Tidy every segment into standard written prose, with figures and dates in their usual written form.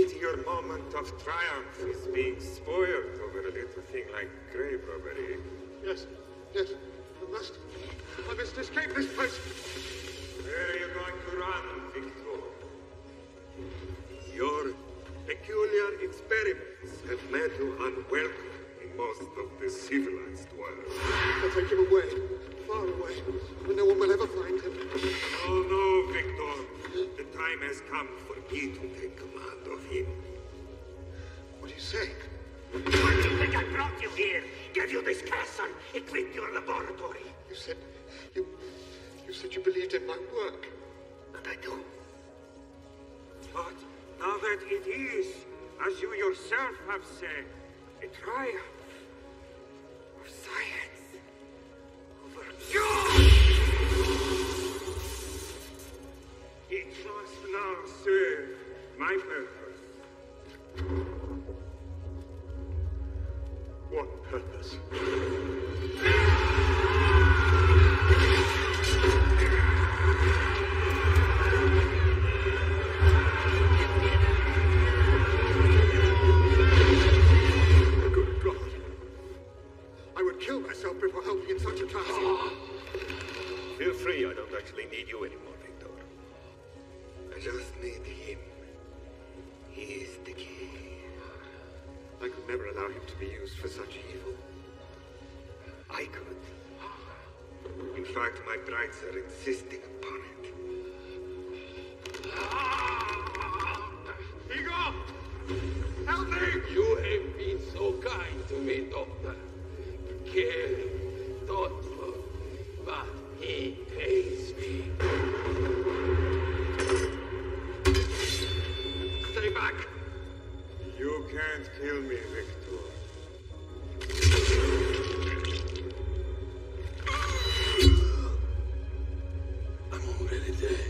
pity your moment of triumph is being spoiled over a little thing like grave robbery. Yes. I must escape this place. Where are you going to run, Victor? Your peculiar experiments have made you unwelcome in most of the civilized world. I'll take him away, far away, where no one will ever find him. Oh no, Victor. The time has come for me to take command of him. What are you saying? Why do you think I brought you here? Give you this castle, equip your laboratory. You said you believed in my work. And I do. But now that it is, as you yourself have said, a triumph of science over God, it must now serve my purpose. What purpose? Good God. I would kill myself before helping in such a task. Feel free, I don't actually need you anymore, Victor. I just need him. He is the key. I could never allow him to be used for such evil. I could. In fact, my brides are insisting upon it. Igor! Help me! You have been so kind to me, Doctor. Caring, thoughtful, but he pays me. Stay back! You can't kill me, Victor. I'm already dead.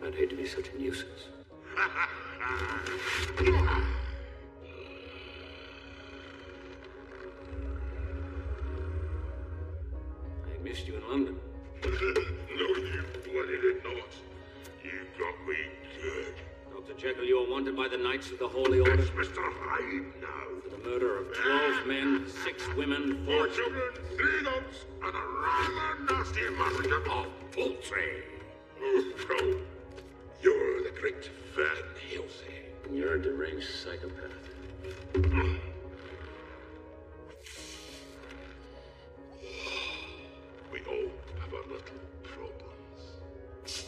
I'd hate to be such a nuisance. I missed you in London. No, you bloody did not. You got me good. Dr. Jekyll, you are wanted by the Knights of the Holy Order That's Mr. Hyde now. for the murder of 12 men, 6 women, 4 4 children, 3 dogs, and a rather nasty massacre of poultry. So, you're the great Van Helsing. You're a deranged psychopath. We all have our little problems.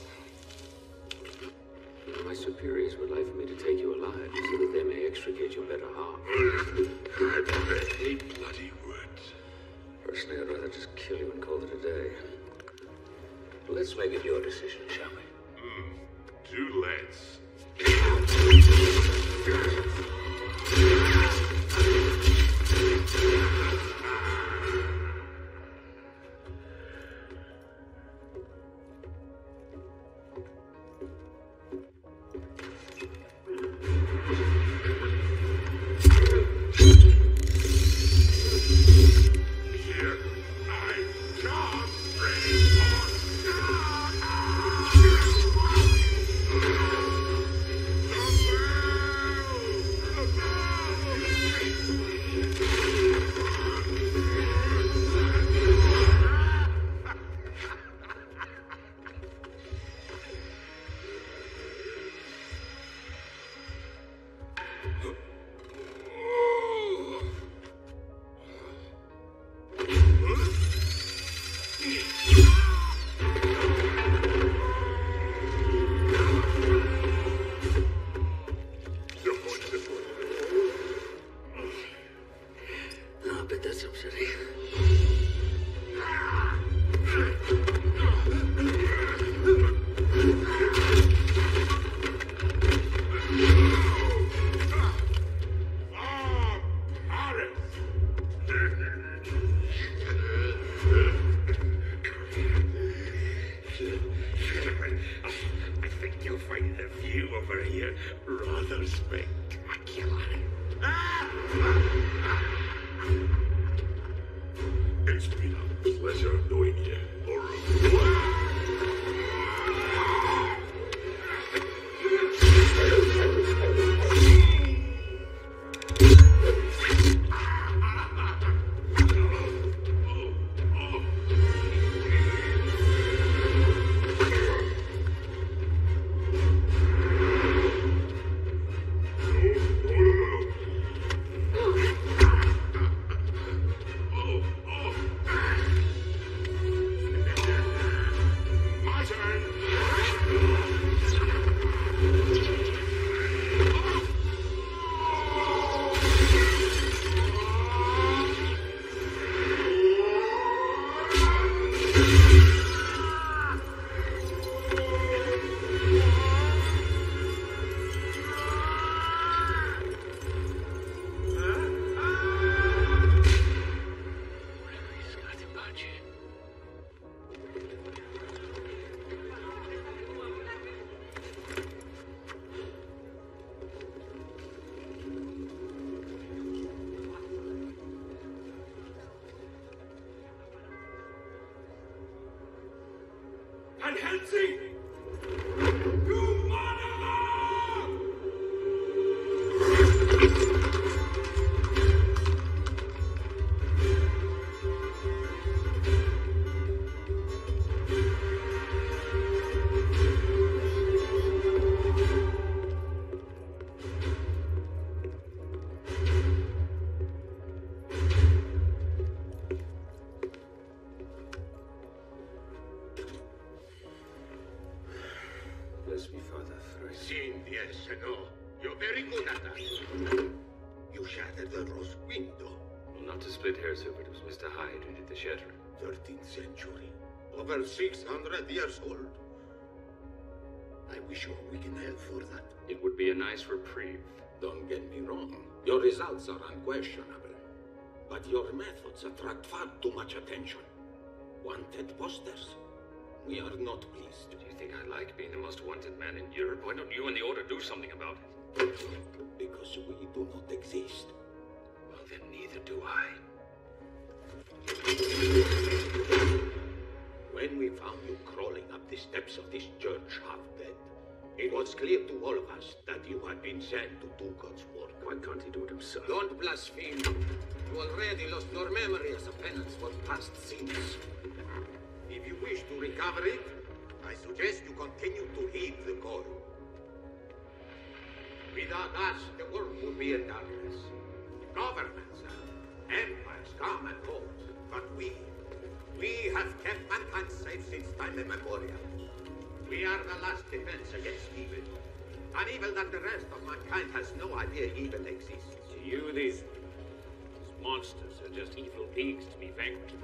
My superiors would like for me to take you alive so that they may extricate your better half. I bet they bloody would. Personally, I'd rather just kill you and call it a day. Let's make it your decision, shall we? Do let's. Here I come, ready I bet that's upsetting. I think you'll find the view over here rather spectacular. It's been a pleasure knowing you, Laura. My turn. And Helsing! Bless me, Father, thrice. Sin, yes, no. You're very good at that. You shattered the rose window. Well, not to split hairs here, but it was Mr. Hyde who did the shattering. 13th century. Over 600 years old. I wish you a week in hell for that. It would be a nice reprieve. Don't get me wrong. Your results are unquestionable. But your methods attract far too much attention. Wanted posters? We are not pleased. Do you think I like being the most wanted man in Europe? Why don't you and the Order do something about it? Because we do not exist. Well, then neither do I. When we found you crawling up the steps of this church half dead, it was clear to all of us that you had been sent to do God's work. Why can't he do it himself? Don't blaspheme. You already lost your memory as a penance for past sins. If you wish to recover it, I suggest you continue to heed the call. Without us, the world would be in darkness. Governments and empires come and go, but we have kept mankind safe since time immemorial. We are the last defense against evil. An evil that the rest of mankind has no idea even exists. To you, these monsters are just evil beings to be vanquished.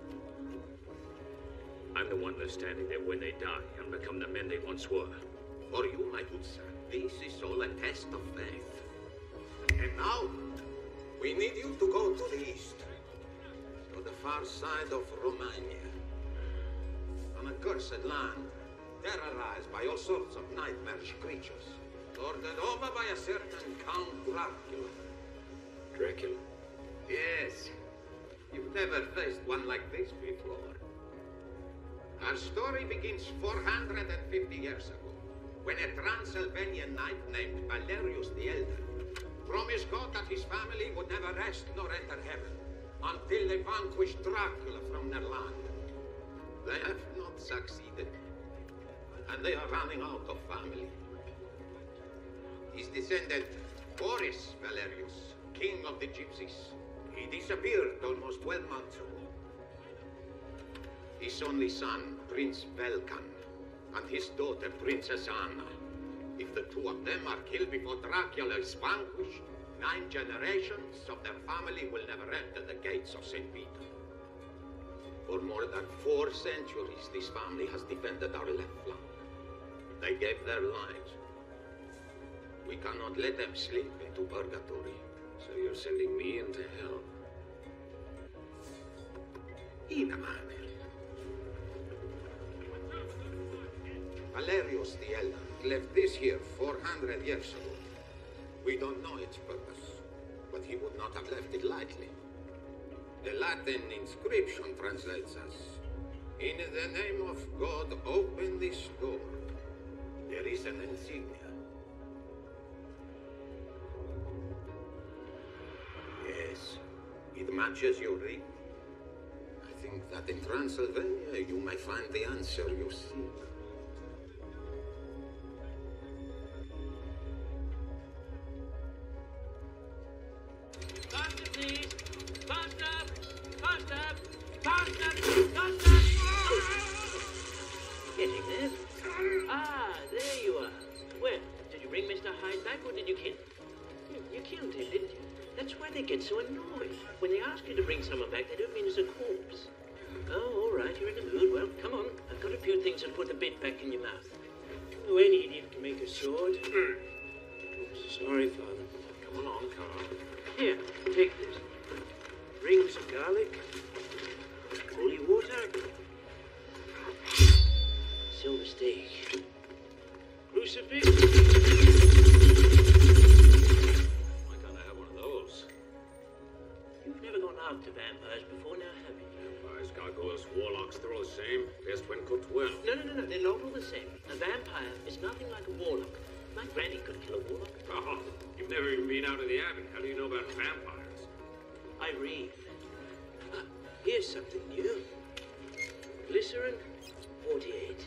I'm the one that's standing there when they die and become the men they once were. For you, my good son, this is all a test of faith. And now, we need you to go to the east, to the far side of Romania. An accursed land, terrorized by all sorts of nightmarish creatures, lorded over by a certain Count Dracula. Dracula? Yes, you've never faced one like this before. Our story begins 450 years ago, when a Transylvanian knight named Valerius the Elder promised God that his family would never rest nor enter heaven until they vanquished Dracula from their land. They have not succeeded, and they are running out of family. His descendant, Boris Valerius, king of the gypsies, he disappeared almost 12 months ago. His only son, Prince Velkan, and his daughter, Princess Anna. If the two of them are killed before Dracula is vanquished, 9 generations of their family will never enter the gates of St. Peter. For more than 4 centuries, this family has defended our left flank. They gave their lives. We cannot let them slip into purgatory. So you're sending me into hell? In a manner. Valerius the Elder left this here 400 years ago. We don't know its purpose, but he would not have left it lightly. The Latin inscription translates as, "In the name of God, open this door." There is an insignia. Yes, it matches your ring. I think that in Transylvania you may find the answer you seek. Faster, please! Faster! Faster! Faster! Faster! Getting there? Ah, there you are. Well, did you bring Mr. Hyde back or did you kill him? You killed him, didn't you? That's why they get so annoyed. When they ask you to bring someone back, they don't mean as a corpse. Oh, all right, you're in the mood. Well, come on. I've got a few things that put the bit back in your mouth. Oh, any idiot can make a sword. Sorry, Father. Come along, Carl. Here, take this. Rings of garlic. Holy water. Silver steak. Crucifix. Why can't I have one of those? You've never gone after vampires before now, have you? Vampires, gargoyles, warlocks, they're all the same. Best when cooked well. No. They're not all the same. A vampire is nothing like a warlock. My granny could kill a warlock. Oh, you've never even been out of the Abbey. How do you know about vampires? I read. Here's something new. Glycerin, 48.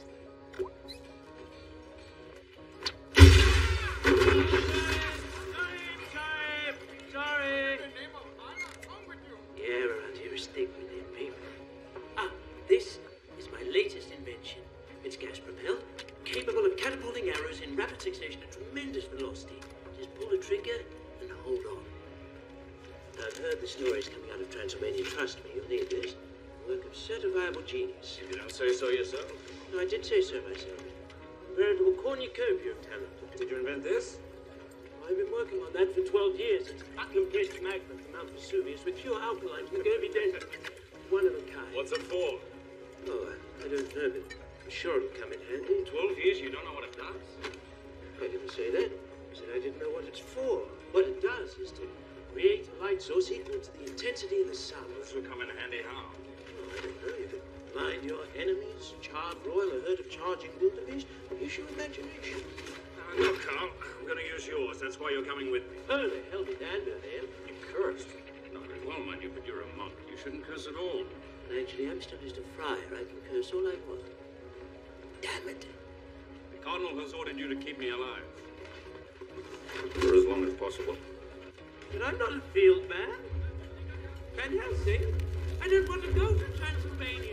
Sorry. Yeah, around here is thick with them people. This is my latest invention. It's gas-propelled, capable of catapulting arrows in rapid succession at tremendous velocity. Just pull the trigger and hold on. I've heard the stories coming out of Transylvania. Trust me, you'll need this. Work of certifiable genius. You don't say so yourself. No, I did say so myself. A veritable cornucopia of talent. Did you invent this? I've been working on that for 12 years. It's a compressed magma from Mount Vesuvius with pure alkaline from Gobi Desert. One of a kind. What's it for? Oh, I don't know, but I'm sure it'll come in handy. 12 years, you don't know what it does? I didn't say that. I said I didn't know what it's for. What it does is to create a light source equal to the intensity of the sun. This will come in handy how? Oh, I don't know. You could blind your enemies, charge royal, a herd of charging wildebeest. Use your imagination. Look, Carl, I'm going to use yours. That's why you're coming with me. Oh, the hell be damned with him. You cursed. Not very well, mind you, but you're a monk. You shouldn't curse at all. And actually, I'm still just a friar. I can curse all I want. Damn it. The Cardinal has ordered you to keep me alive. For as long as possible. But I'm not a field man. Van Helsing, I don't want to go to Transylvania.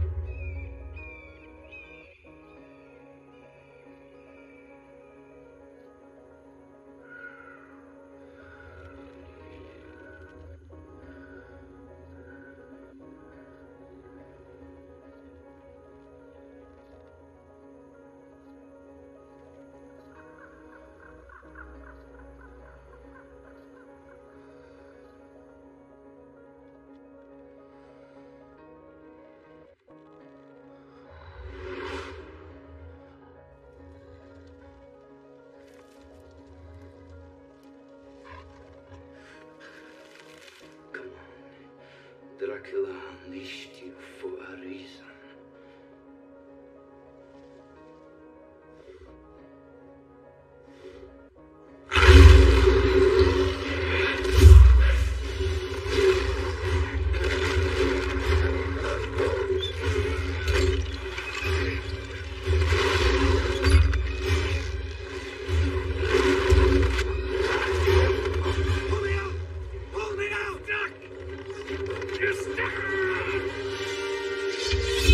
Dracula unleashed you for a reason. Pull me out! Duck! You're stuck!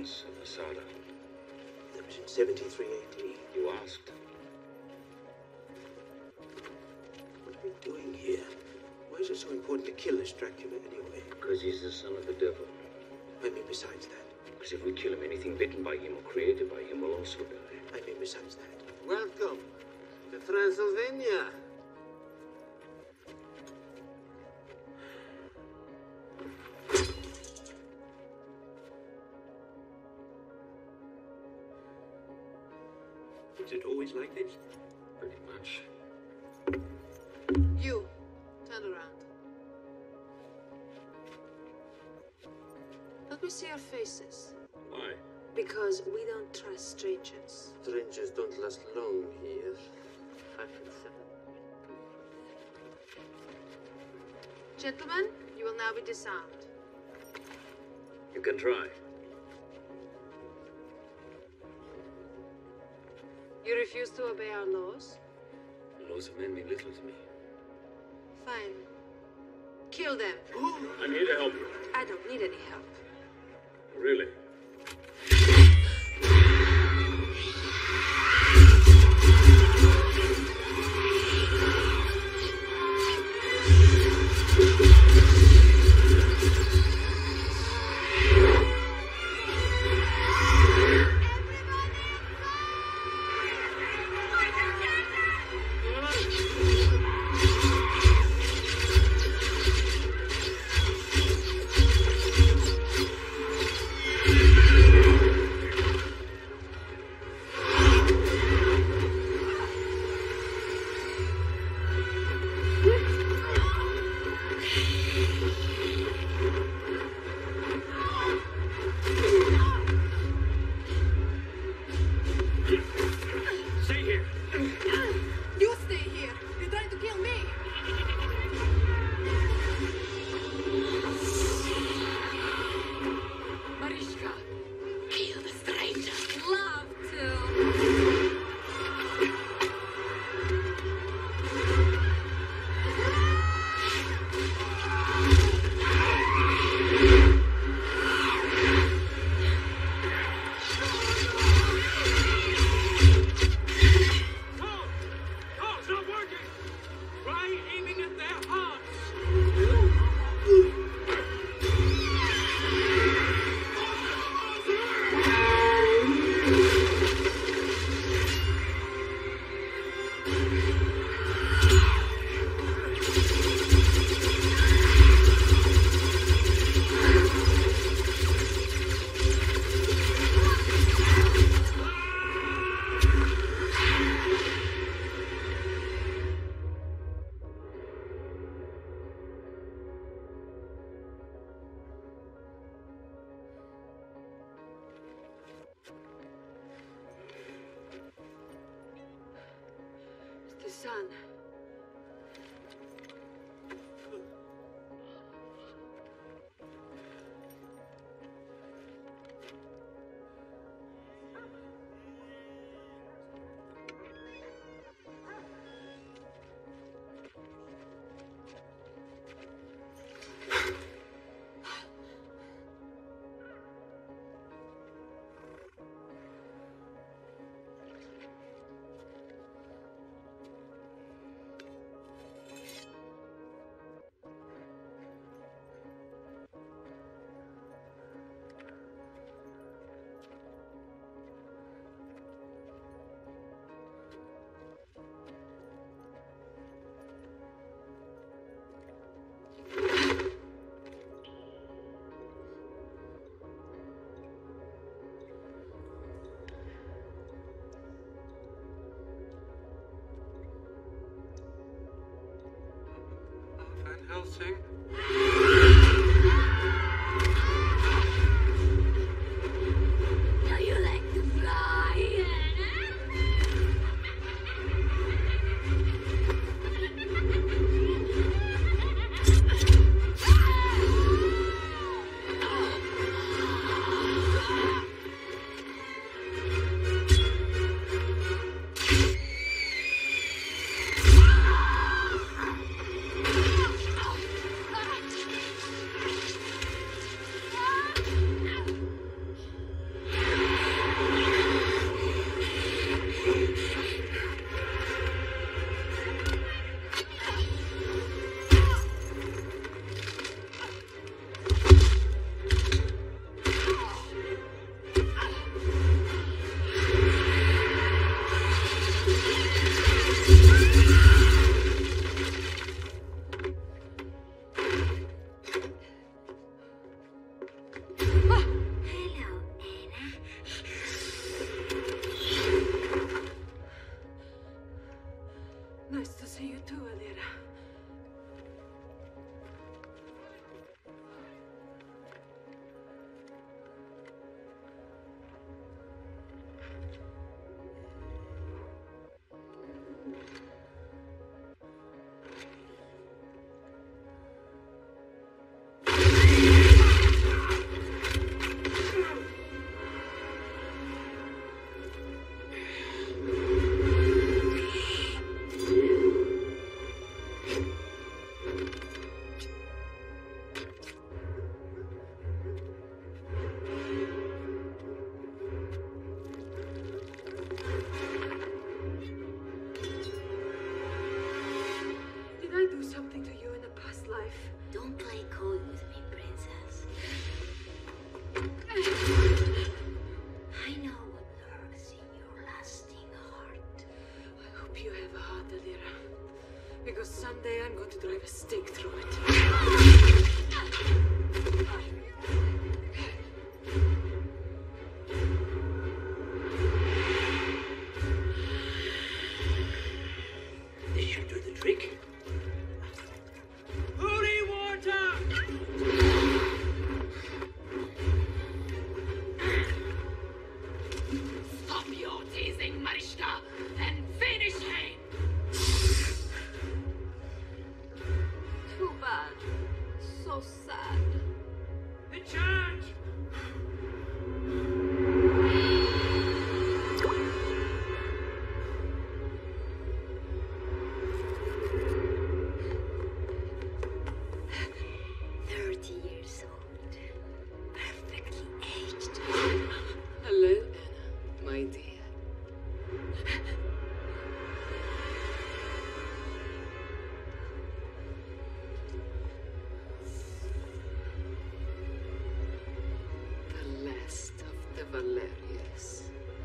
Prince of Masada? That was in 73 AD. You asked. What are we doing here? Why is it so important to kill this Dracula anyway? Because he's the son of the devil. I mean, besides that. Because if we kill him, anything bitten by him or created by him will also die. I mean, besides that. Welcome to Transylvania. Is it always like this? Pretty much. You, turn around. Let me see your faces. Why? Because we don't trust strangers. Strangers don't last long here. 5 and 7. Gentlemen, you will now be disarmed. You can try. You refuse to obey our laws? The laws of men mean little to me. Fine. Kill them. I'm here to help you. I don't need any help. Really? Son. Helsing? Do you like to fly? Because someday I'm going to drive a stake through it. This should do the trick. Holy water! Stop your teasing, Mariska, and finish him! Too bad. So sad. The charge! Perfectly aged. Hello, Anna, my dear. The last of the Valerius.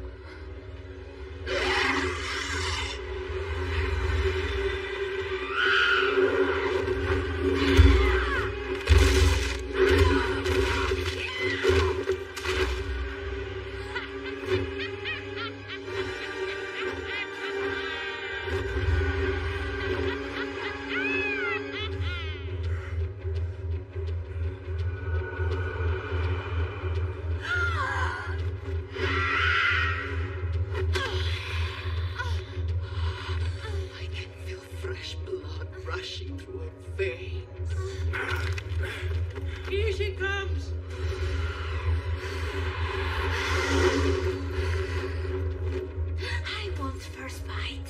I can feel fresh blood rushing through her veins. Here she comes! I want first bite.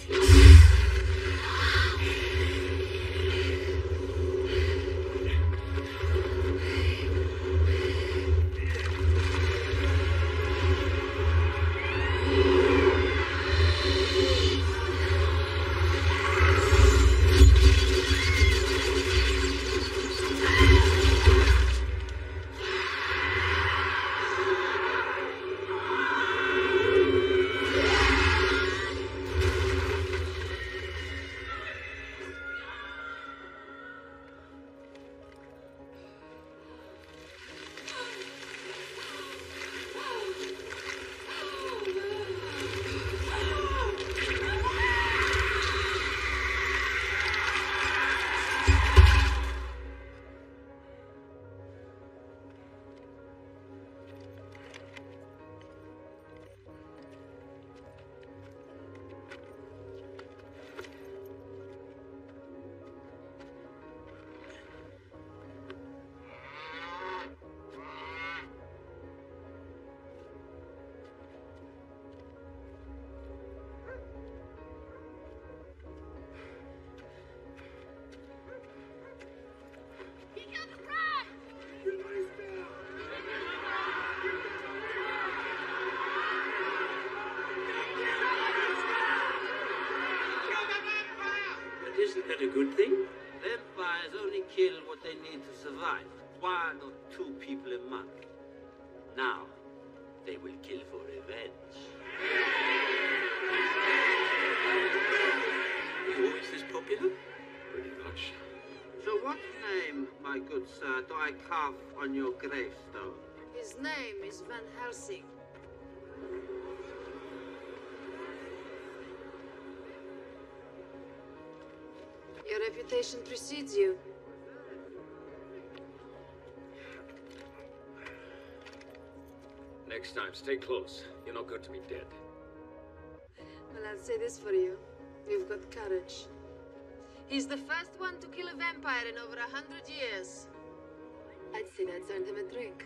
But isn't that a good thing? Vampires only kill what they need to survive. 1 or 2 people a month. Now, they will kill for revenge. You always this popular? Pretty much. So what name, my good sir, do I carve on your gravestone? His name is Van Helsing. Your reputation precedes you. Next time, stay close. You're no good to me dead. Well, I'll say this for you. You've got courage. He's the first one to kill a vampire in over 100 years. I'd say that's earned him a drink.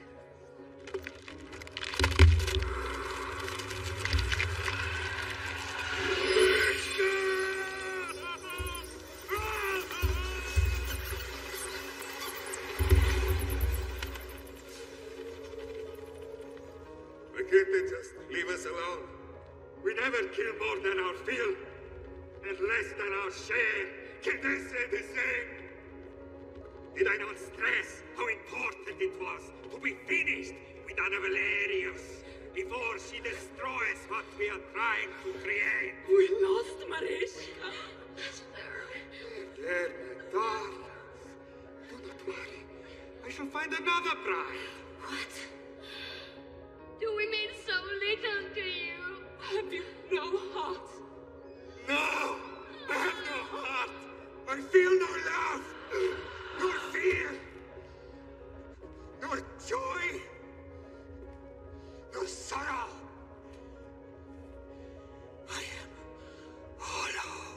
Why can't they just leave us alone? We never kill more than our fill, and less than our share. Can they say the same? Did I not stress how important it was to be finished with Anna Valerius before she destroys what we are trying to create? We lost Mariska. the bride. What? Do we mean so little to you? Have you no heart? No! I have no heart! I feel no love! Nor fear! Nor joy! Nor sorrow! I am hollow.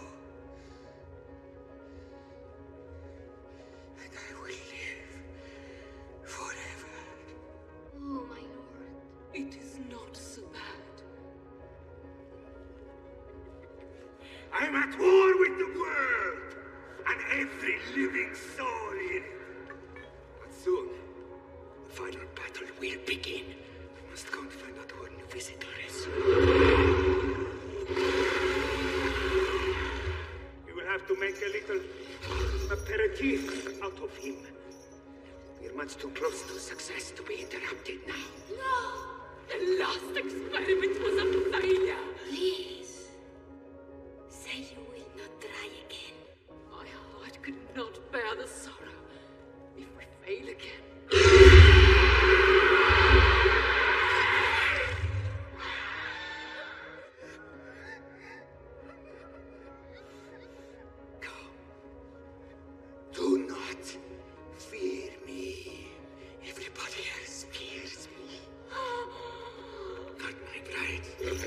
And I will live forever. Oh, my lord. It is not so bad. I'm at war with the world and every living soul in it. But soon, the final battle will begin. I must go and find out who our new visitor is. We will have to make a little aperitif out of him. We are much too close to success to be interrupted now. No! The last experiment was a failure. Please. Say you will not try again. My heart could not bear the sorrow if we fail again. Do not fear me. Everybody else fears me. Not my bride.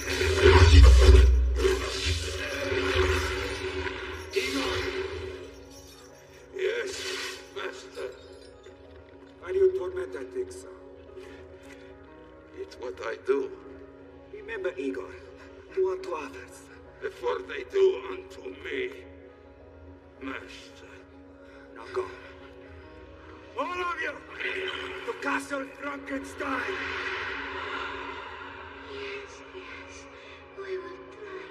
Yes, master. Why do you torment that thing so? It's what I do. Remember, Igor, do unto others. Before they do unto me. Master. Now go. All of you! To Castle Frankenstein! Yes, yes. We will try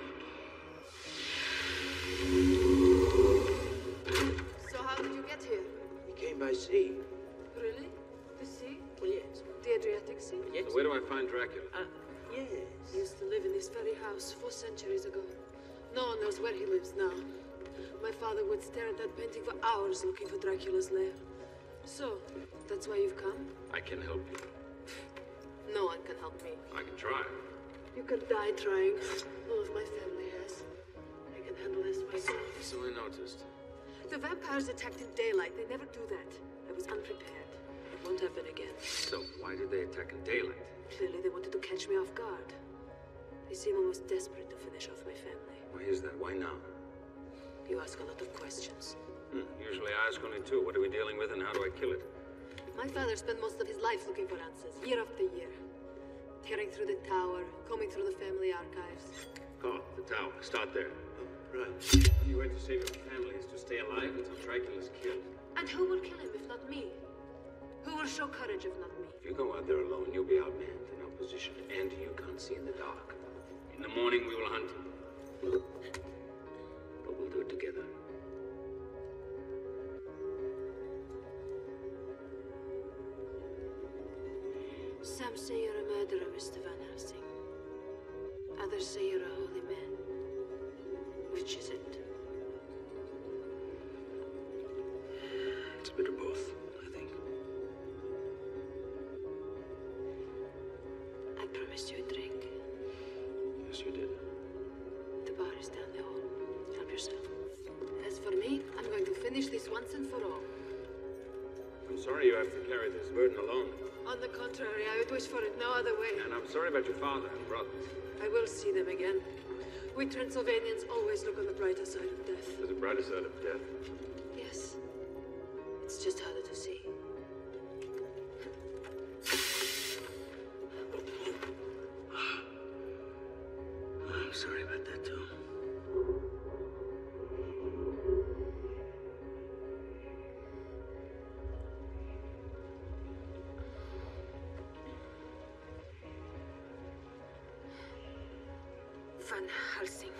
again. So how did you get here? We came by sea. Really? The sea? Well, yes. The Adriatic Sea? Yes. So where do I find Dracula? Yes. He used to live in this very house 4 centuries ago. No one knows where he lives now. My father would stare at that painting for hours looking for Dracula's lair. So, that's why you've come? I can help you. No one can help me. I can try. You could die trying. All of my family has. I can handle this myself. So I noticed. The vampires attacked in daylight. They never do that. I was unprepared. It won't happen again. So why did they attack in daylight? Clearly they wanted to catch me off guard. They seem almost desperate to finish off my family. Why is that? Why now? You ask a lot of questions. Usually I ask only two. What are we dealing with and how do I kill it? My father spent most of his life looking for answers, year after year. Tearing through the tower, combing through the family archives. Oh, the tower. Start there. Right. The only way to save your family is to stay alive until Dracula's killed. And who will kill him if not me? Who will show courage if not me? If you go out there alone, you'll be outmanned and outpositioned, and you can't see in the dark. In the morning, we will hunt. But we'll do it together. Some say you're a murderer, Mr. Van Helsing. Others say you're a holy man. Which is it? It's a bit of both, I think. I promised you a drink. Yes, you did. The bar is down the hall. Help yourself. As for me, I'm going to finish this once and for all. I'm sorry you have to carry this burden alone. On the contrary, I would wish for it no other way. And I'm sorry about your father and brothers. I will see them again. We Transylvanians always look on the brighter side of death. There's a brighter side of death. Yes. It's just harder to see. I'm sorry about that, too. Van Helsing.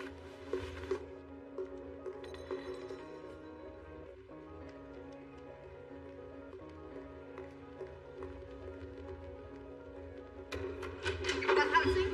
Van Helsing?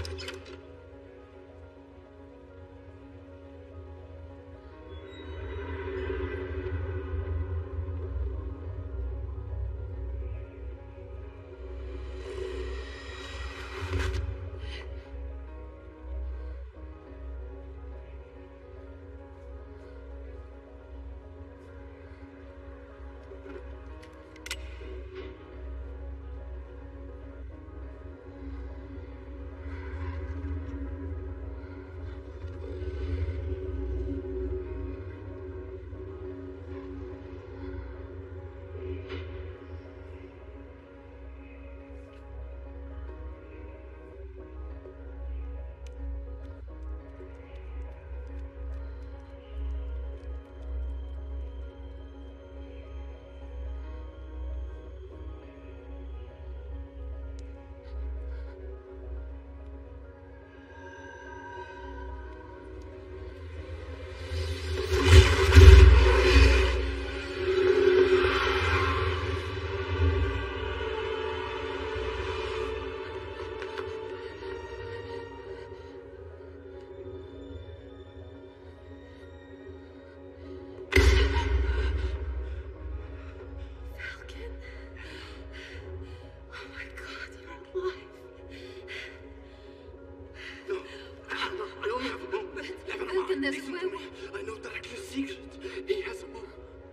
I know Dracula's secret. He has a book.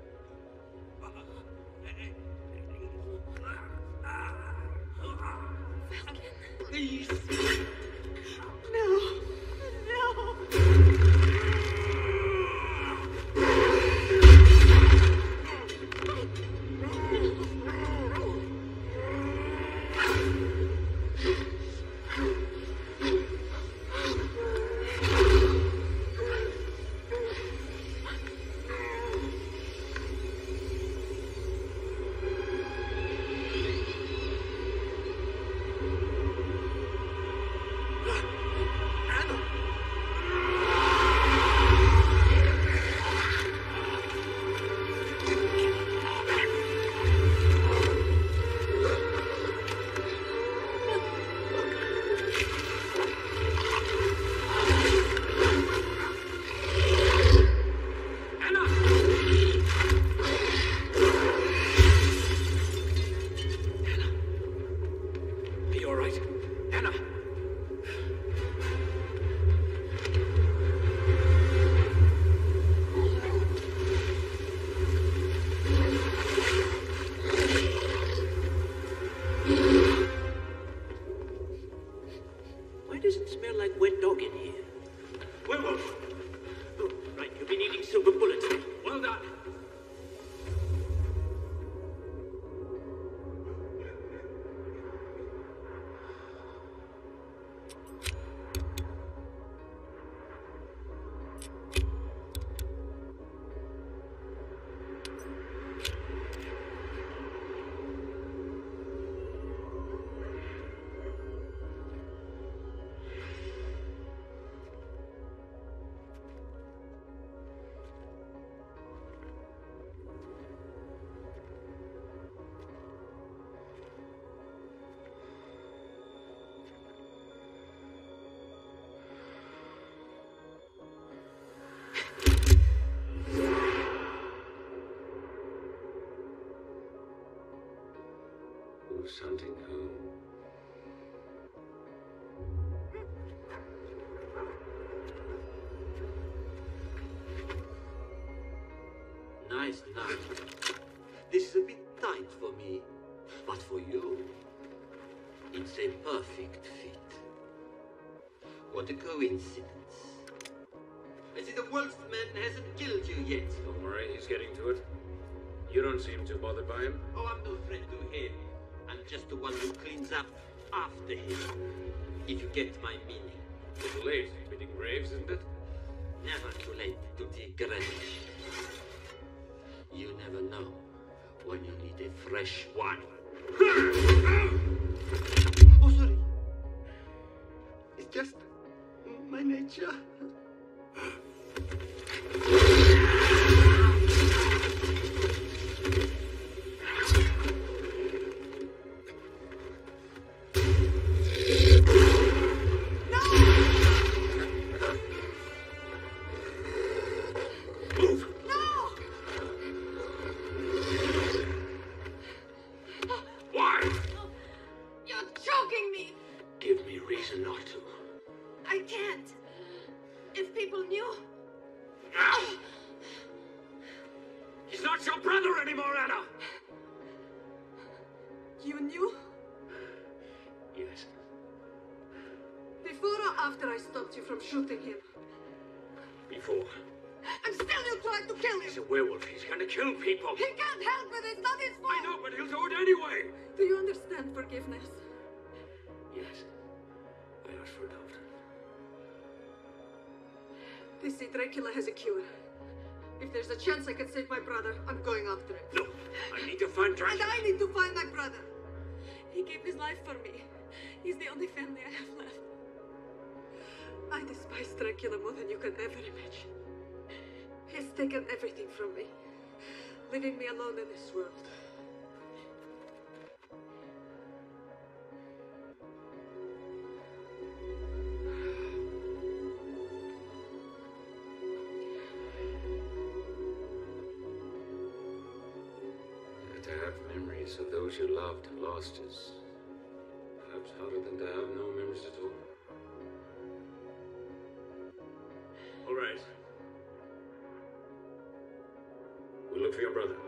Please. No. Why does it smell like wet dog in here? Werewolf! Oh, right, you've been eating silver bullets. Well done. Who's hunting who? Nice night. This is a bit tight for me, but for you, it's a perfect fit. What a coincidence. I see the wolfman hasn't killed you yet. Don't worry, he's getting to it. You don't seem too bothered by him. Oh, I'm no friend to him. I'm just the one who cleans up after him, if you get my meaning. It's late to be digging graves, isn't it? Never too late to dig graves. You never know when you need a fresh one. Oh, sorry. It's just my nature. can't. If people knew... He's not your brother anymore, Anna! You knew? Yes. Before or after I stopped you from shooting him? Before. And still you tried to kill him! He's a werewolf. He's gonna kill people. He can't help it. It's not his fault. I know, but he'll do it anyway. Do you understand forgiveness? Yes. I asked for it often. They say Dracula has a cure. If there's a chance I can save my brother, I'm going after it. No. I need to find Dracula. And I need to find my brother. He gave his life for me. He's the only family I have left. I despise Dracula more than you can ever imagine. He's taken everything from me, leaving me alone in this world. To have memories of those you loved and lost is perhaps harder than to have no memories at all. All right. We'll look for your brother.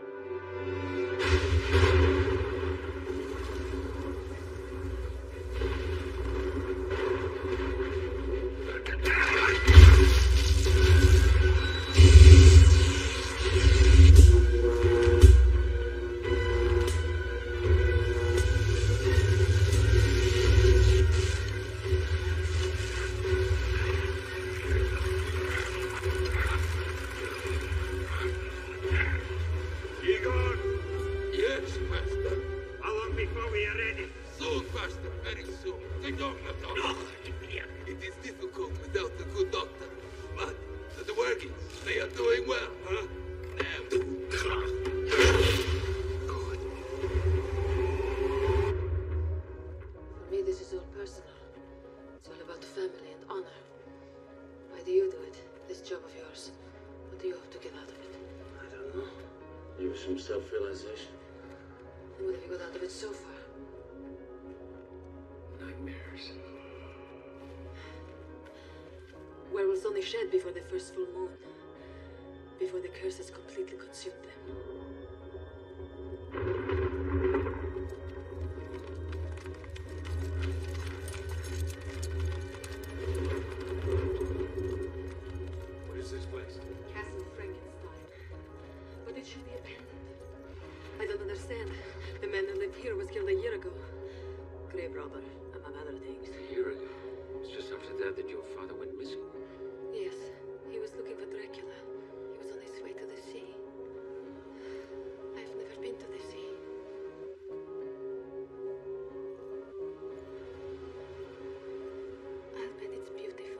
Some self-realization. And what have you got out of it so far? Nightmares. Werewolves only shed before the first full moon. Before the curse has completely consumed them. What is this place? Castle Frankenstein. But it should be abandoned. I don't understand. The man who lived here was killed a year ago. Grave robber, among other things. A year ago? It's just after that your father went missing. Yes, he was looking for Dracula. He was on his way to the sea. I've never been to the sea. I'll bet it's beautiful.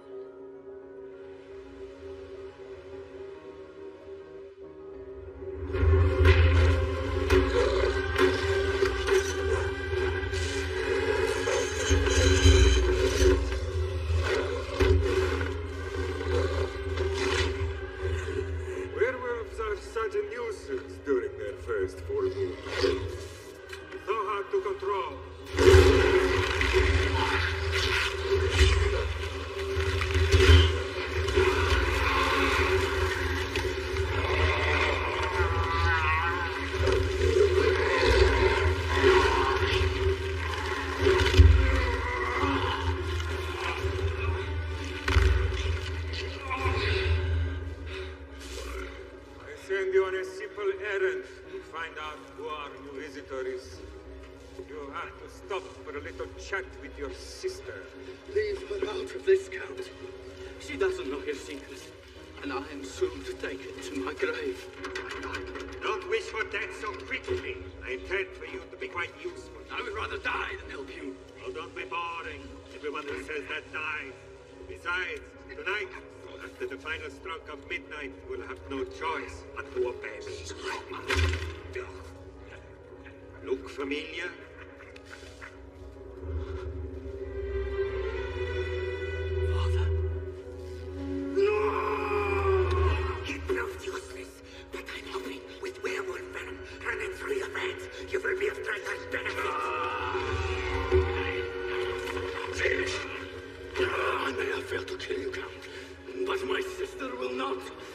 Werewolves are such a nuisance during their first full moon. So hard to control. I send you on a simple errand to find out who our new visitor is. You have to stop for a little chat with your sister. Leave her out of this, Count. She doesn't know her secrets, and I am soon to take it to my grave. Don't wish for death so quickly. I intend for you to be quite useful. I would rather die than help you. Oh, don't be boring. Everyone who says that dies. Besides, tonight, after the final stroke of midnight, you will have no choice but to obey me. Look familiar? Father? No! It proved useless, but I'm hoping with werewolf venom running through your veins, you will be of greater benefit. may have failed to kill you, Count, but my sister will not.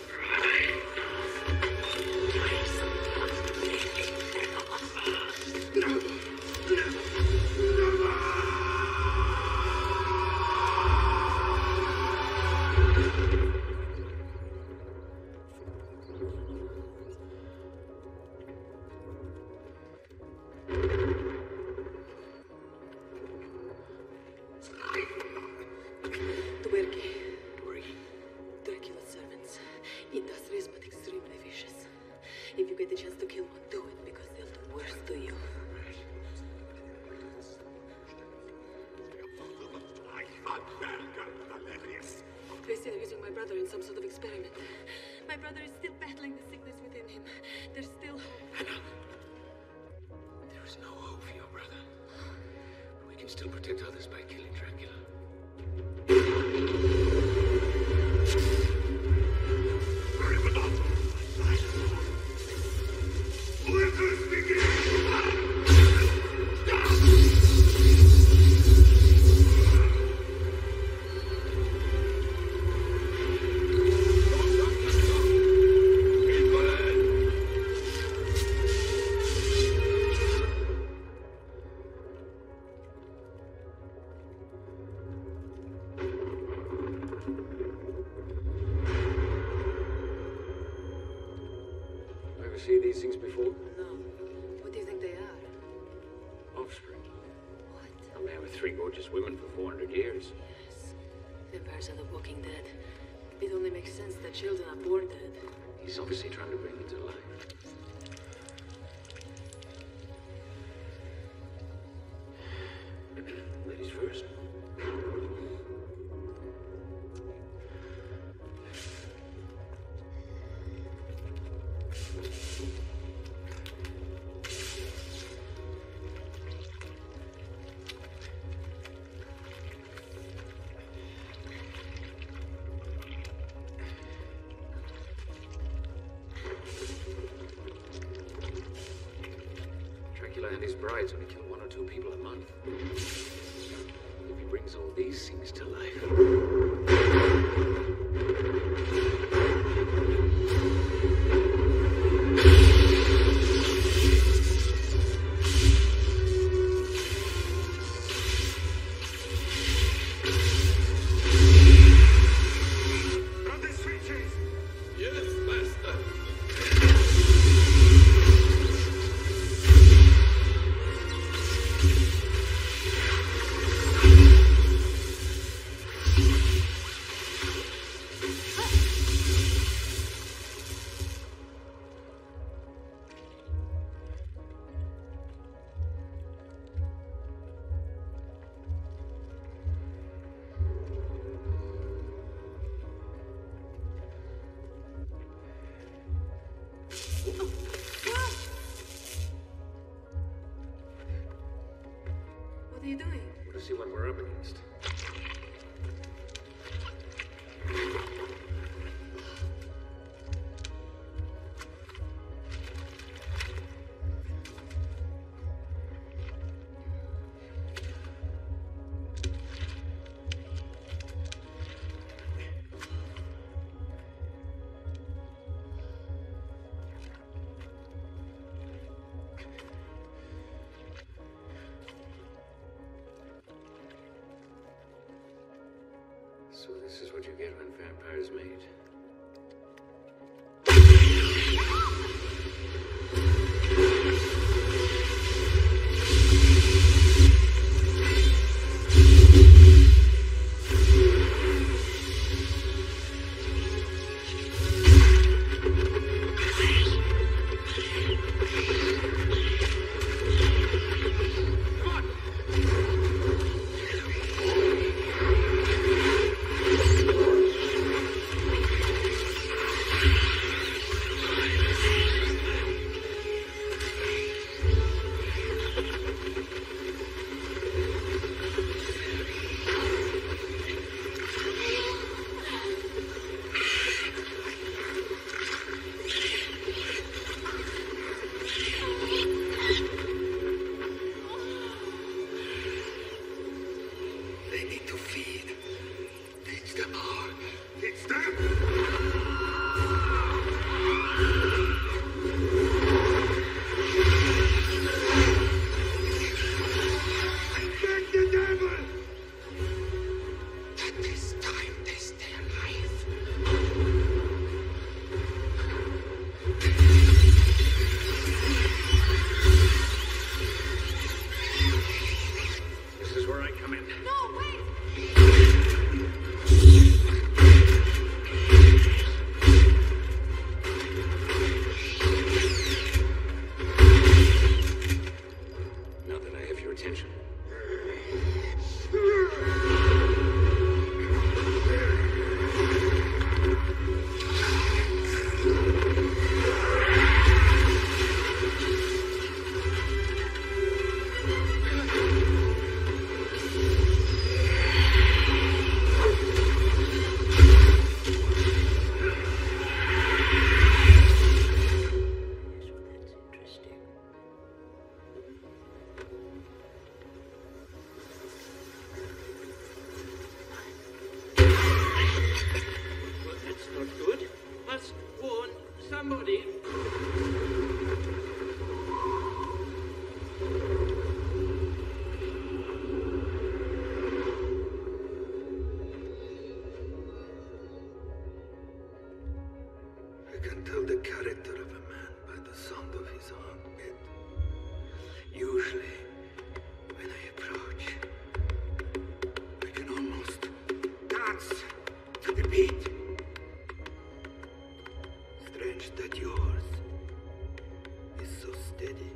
Dracula's servants. Industrious but extremely vicious. If you get the chance to kill one, do it because they'll do worse to you. They say they're using my brother in some sort of experiment. My brother is still battling the sickness within him. There's still hope. Anna, there is no hope for your brother. But we can still protect others by killing Dracula. Let us begin! See these things before? No. What do you think they are? Offspring. What? A man with 3 gorgeous women for 400 years. Yes. Vampires are the walking dead. It only makes sense that children are born dead. He's obviously trying to bring them to life. Ladies first. Dracula and his brides only kill 1 or 2 people a month. If he brings all these things to life. Run the switches! Yes, master. What are you doing? To see what we're up against. So this is what you get when vampires mate. Come on! somebody. I can tell the character of a man by the sound of his heartbeat. Usually, when I approach, I can almost dance to the beat. Strange that yours is so steady.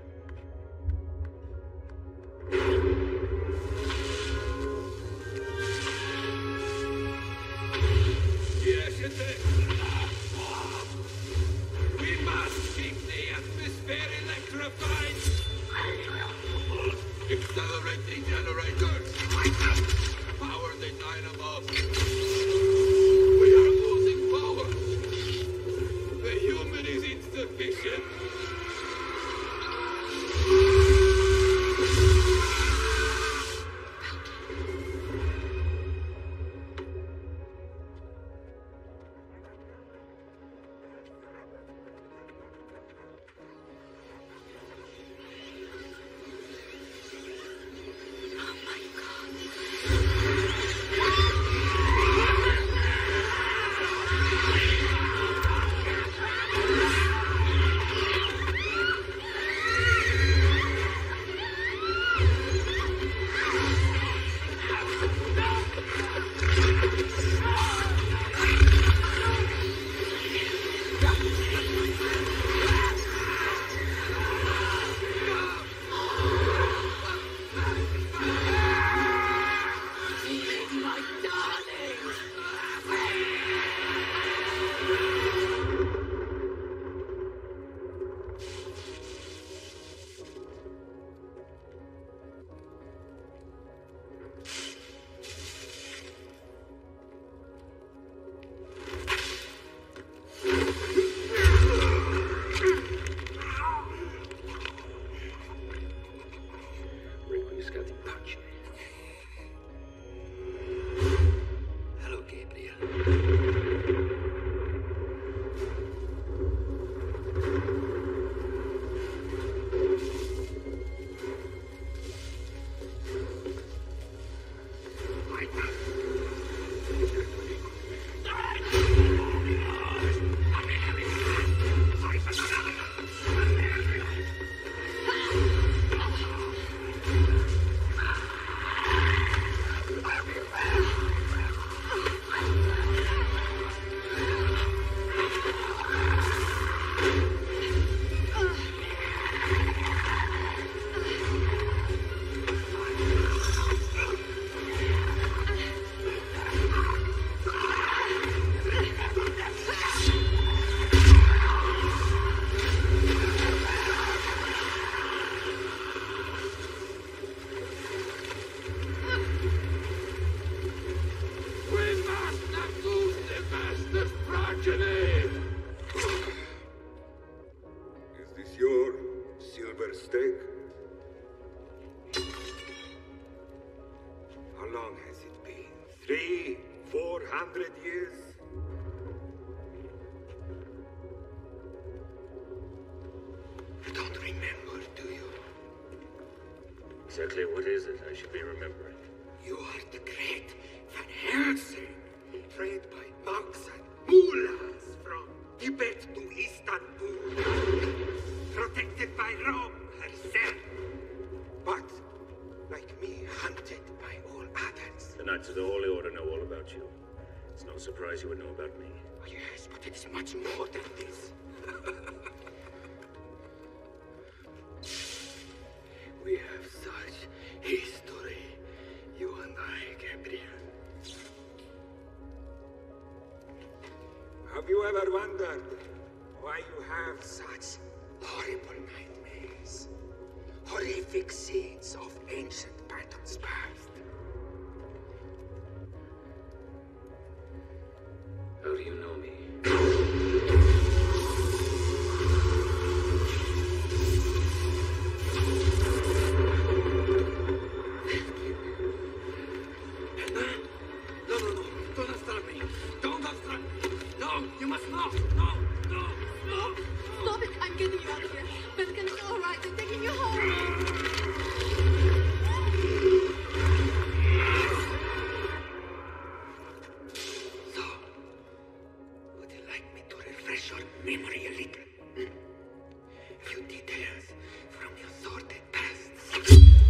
Yes, it is. We must keep the atmosphere electrified. Accelerate the generators. Power the dynamo. We are losing power. The human is insufficient. Hello, Gabriel. Is this your silver steak? How long has it been? 300-400 years? You don't remember, do you? Exactly what is it I should be remembering? You are the great Van Helsing, trained by monks and mullahs from Tibet to Istanbul, protected by Rome herself, but, like me, hunted by all others. The Knights of the Holy Order know all about you. It's no surprise you would know about me. Oh, yes, but it's much more than this. We have such history, you and I, Gabriel. Have you ever wondered why you have such horrible nightmares? Horrific scenes of ancient battles past. How do you know me? No, don't obstruct me. Don't obstruct me. No. No, you must not! No! No! No! Stop it! I'm getting you out of here. Belkin, it's all right. I'm taking you home. So, would you like me to refresh your memory a little? A few details from your sordid past.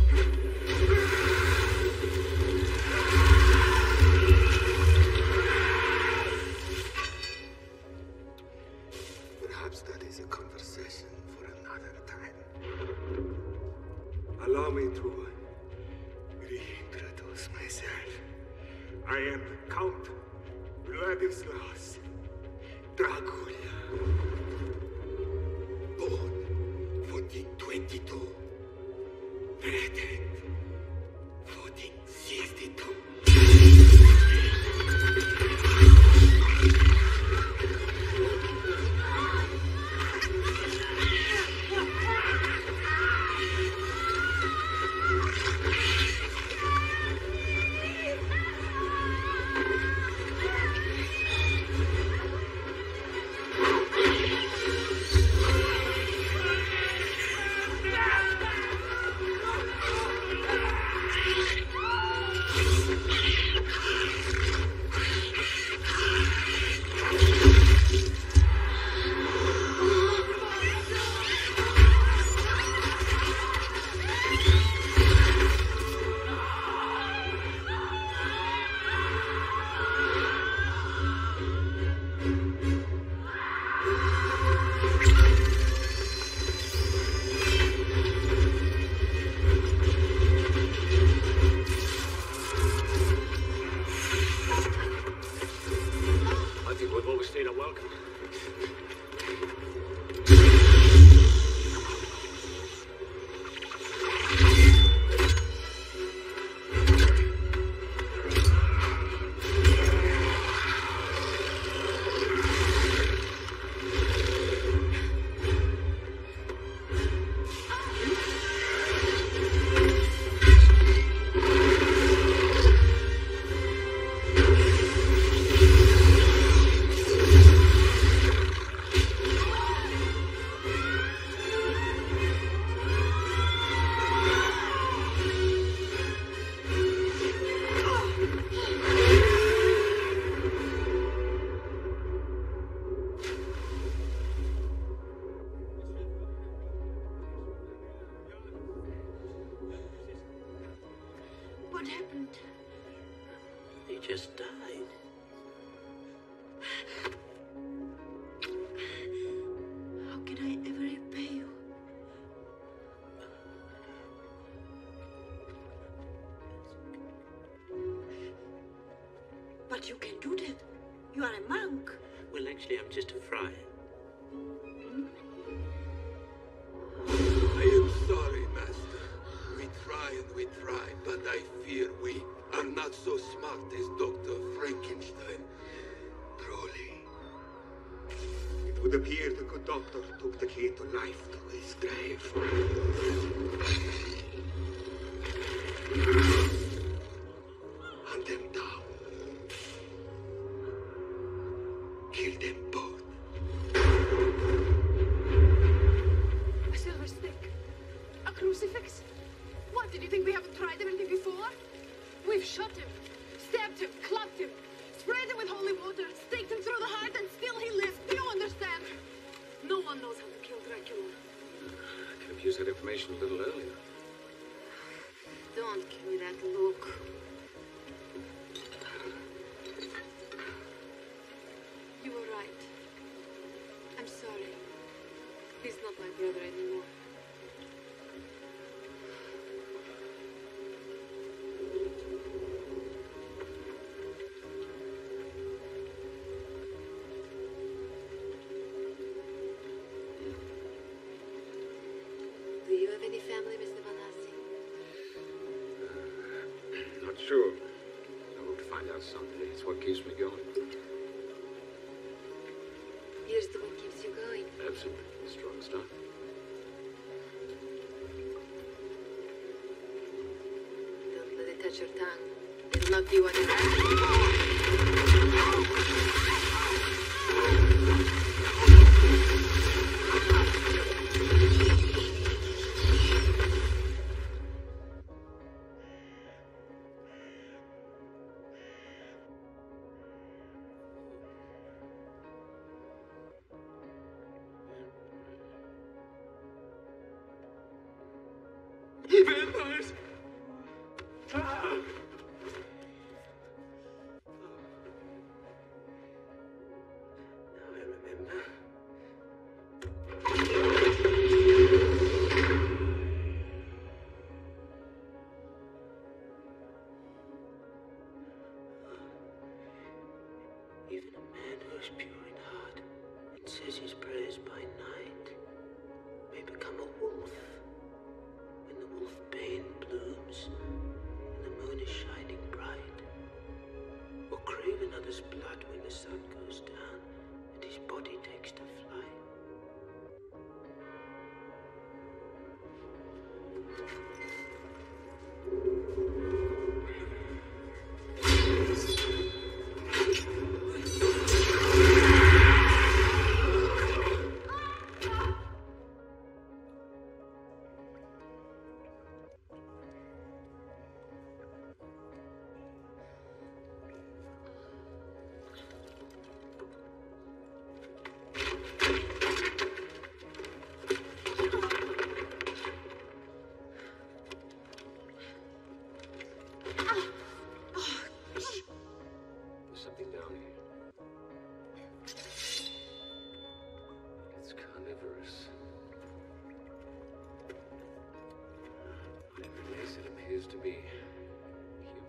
Perhaps that is a conversation for another time. Allow me to reintroduce myself. I am Count Vladislaus Dracula. Born 1422. Murdered 1462. What happened? He just died. How can I ever repay you? But you can do that. You are a monk. Well, actually, I'm just a friar. I am sorry, Master. We try, but I fear we are not so smart as Dr. Frankenstein. Truly. It would appear the good doctor took the key to life to his grave. Hunt them down. Kill them both. A silver stick. A crucifix. What, did you think we haven't tried everything before? We've shot him, stabbed him, clubbed him, sprayed him with holy water, staked him through the heart, and still he lives. Do you understand? No one knows how to kill Dracula. I could have used that information a little earlier. Don't give me that look. You were right. I'm sorry. He's not my brother anymore. Do you have any family, Mr. Vanassi? Not sure. I hope to find out someday. It's what keeps me going. Here's to what keeps you going. Absolutely. Strong stuff. Don't let it touch your tongue. It'll knock you on your ass. guys! Ah. Now I remember. Even a man who's pure in heart and says his prayers by night may become a wolf when the wolfbane blooms and the moon is shining bright, or crave another's blood when the sun goes down and his body takes to flight. There's something down here. It's carnivorous. On every face it appears to be human.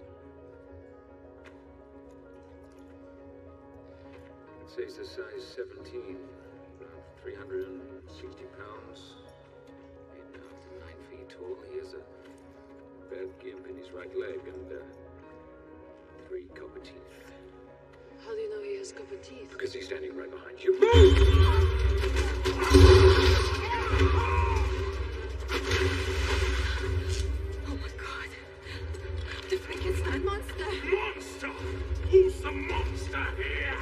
It says the size 17, around 360 pounds. And 9 feet tall. He has a bad gimp in his right leg and 3 copper teeth. How do you know he has copper teeth? Because he's standing right behind you. Oh my god. The Frankenstein monster! Monster! Who's the monster here?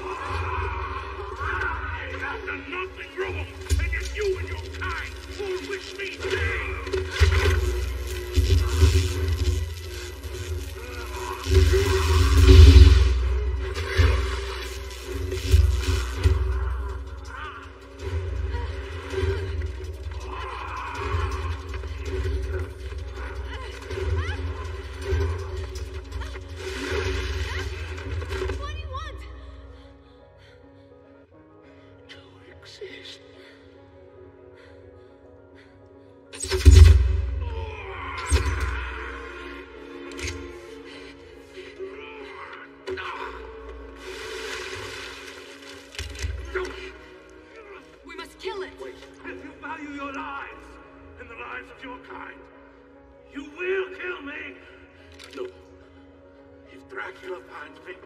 I've done nothing wrong, and yet you and your kind all wish me dead! What do you want? To exist. We must kill it! If you value your lives and the lives of your kind, you will kill me! No. If Dracula finds me,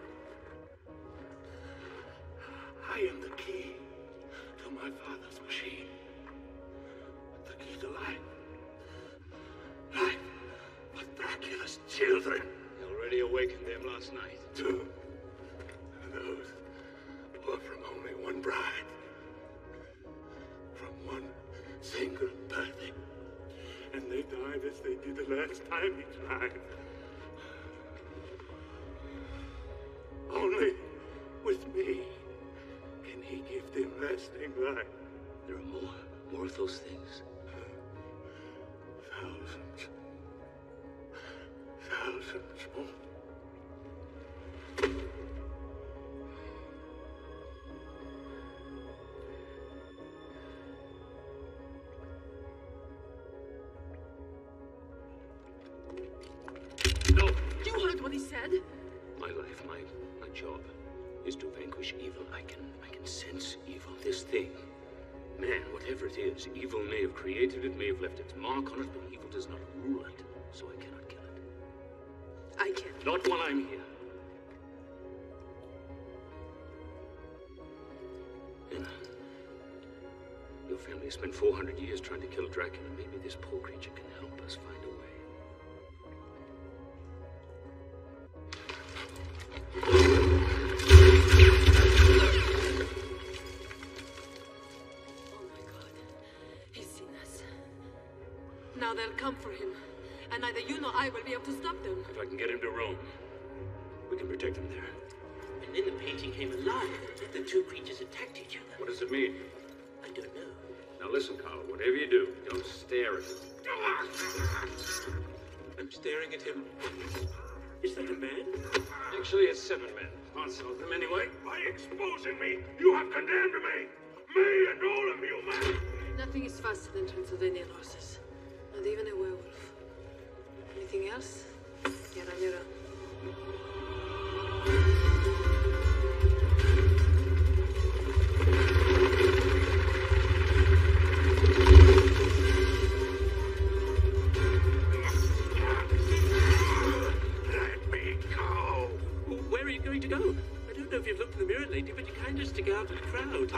I am the key to my father's machine. The key to life. Life for Dracula's children. You already awakened them last night. 2. And those were from only one bride. From one single birthing. And they died as they did the last time he tried. Only with me can he give them lasting life. There are more of those things. Thousands. Thousands more. No! You heard what he said? My life, my job is to vanquish evil. I can sense evil. This thing, man, whatever it is, evil may have created it, may have left its mark on it, but evil does not rule it, so I cannot kill it. I can. Not while I'm here. Anna, your family has spent 400 years trying to kill Dracula. Maybe this poor creature can help us find a way. Now they'll come for him. And neither you nor I will be able to stop them. If I can get him to Rome, we can protect him there. And then the painting came alive. The two creatures attacked each other. What does it mean? I don't know. Now listen, Carl, whatever you do, don't stare at him. I'm staring at him. Is that a man? Actually, it's 7 men. Parts of them anyway. By exposing me, you have condemned me. Me and all of you, man. Nothing is faster than Transylvanian horses. Not even a werewolf. Anything else? You're on your own. Where are you going to go? I don't know if you've looked in the mirror lately, but you kind of stick out in the crowd.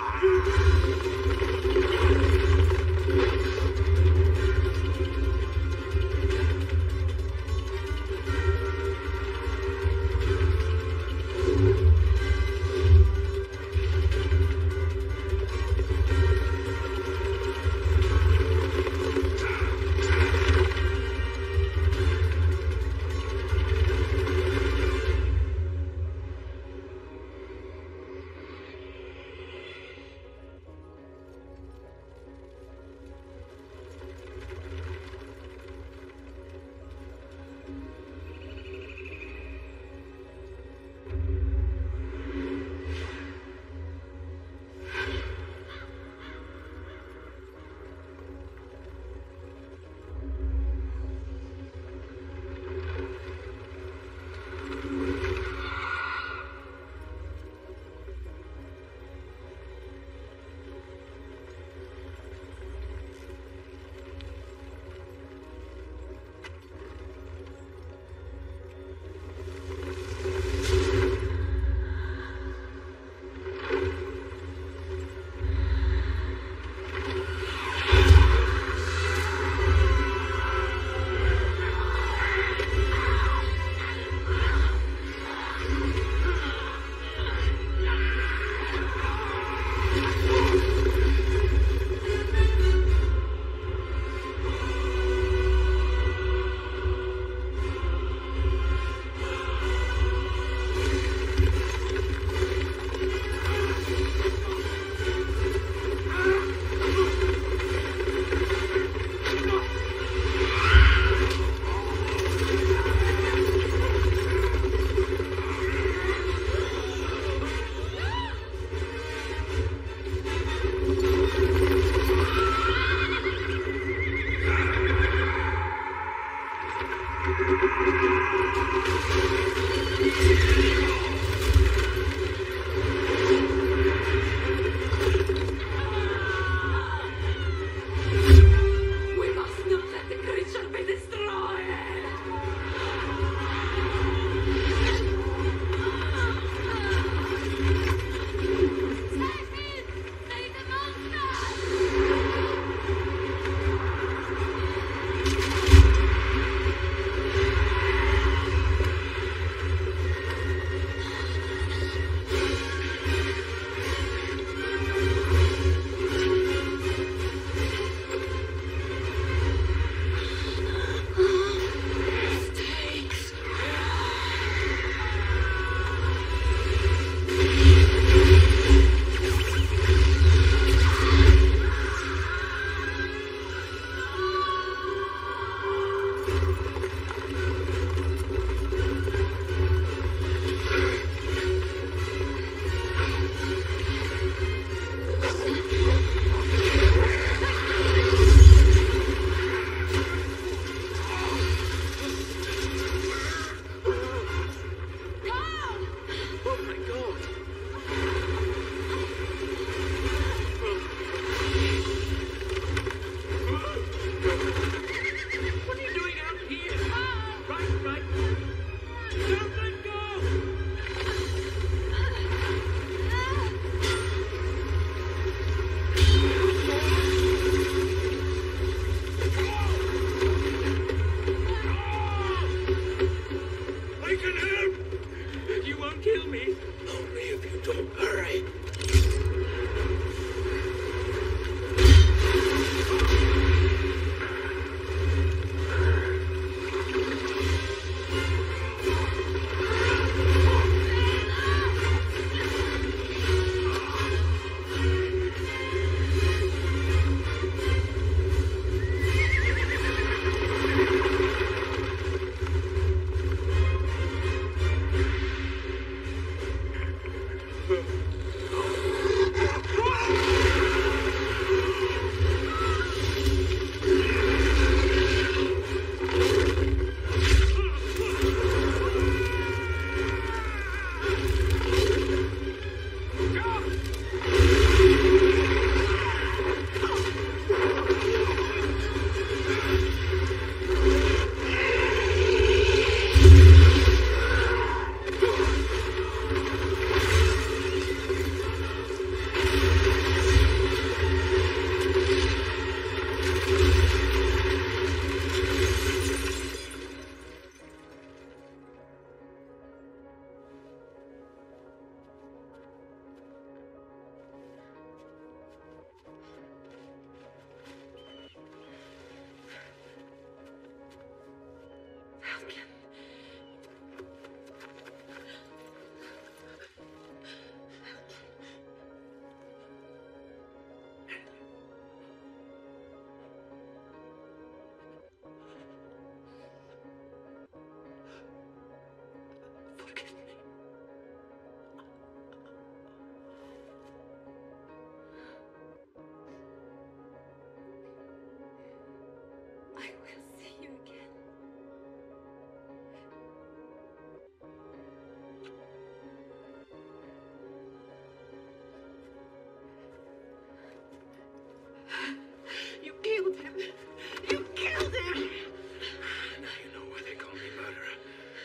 You killed him! You killed him! Now you know why they call me murderer.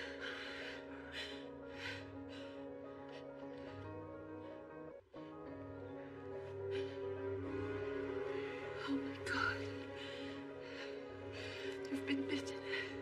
Oh my God. You've been bitten.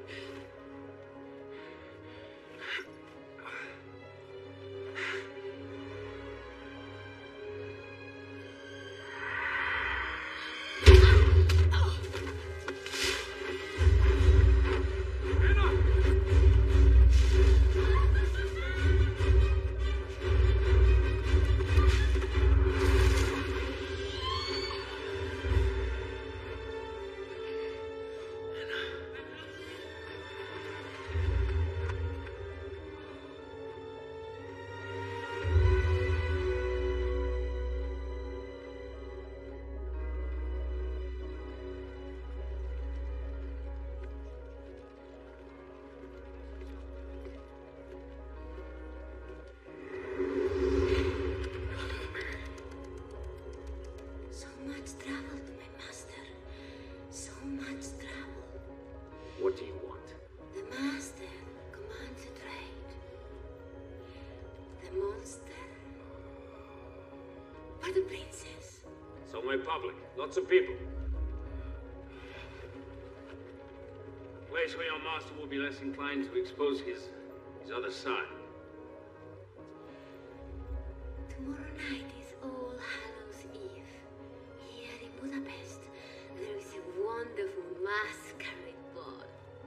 What do you want? The master commands a trade. The monster for the princess. Somewhere public. Lots of people. A place where your master will be less inclined to expose his other side. Tomorrow night is All Hallows Eve. Here in Budapest, there is a wonderful masquerade ball.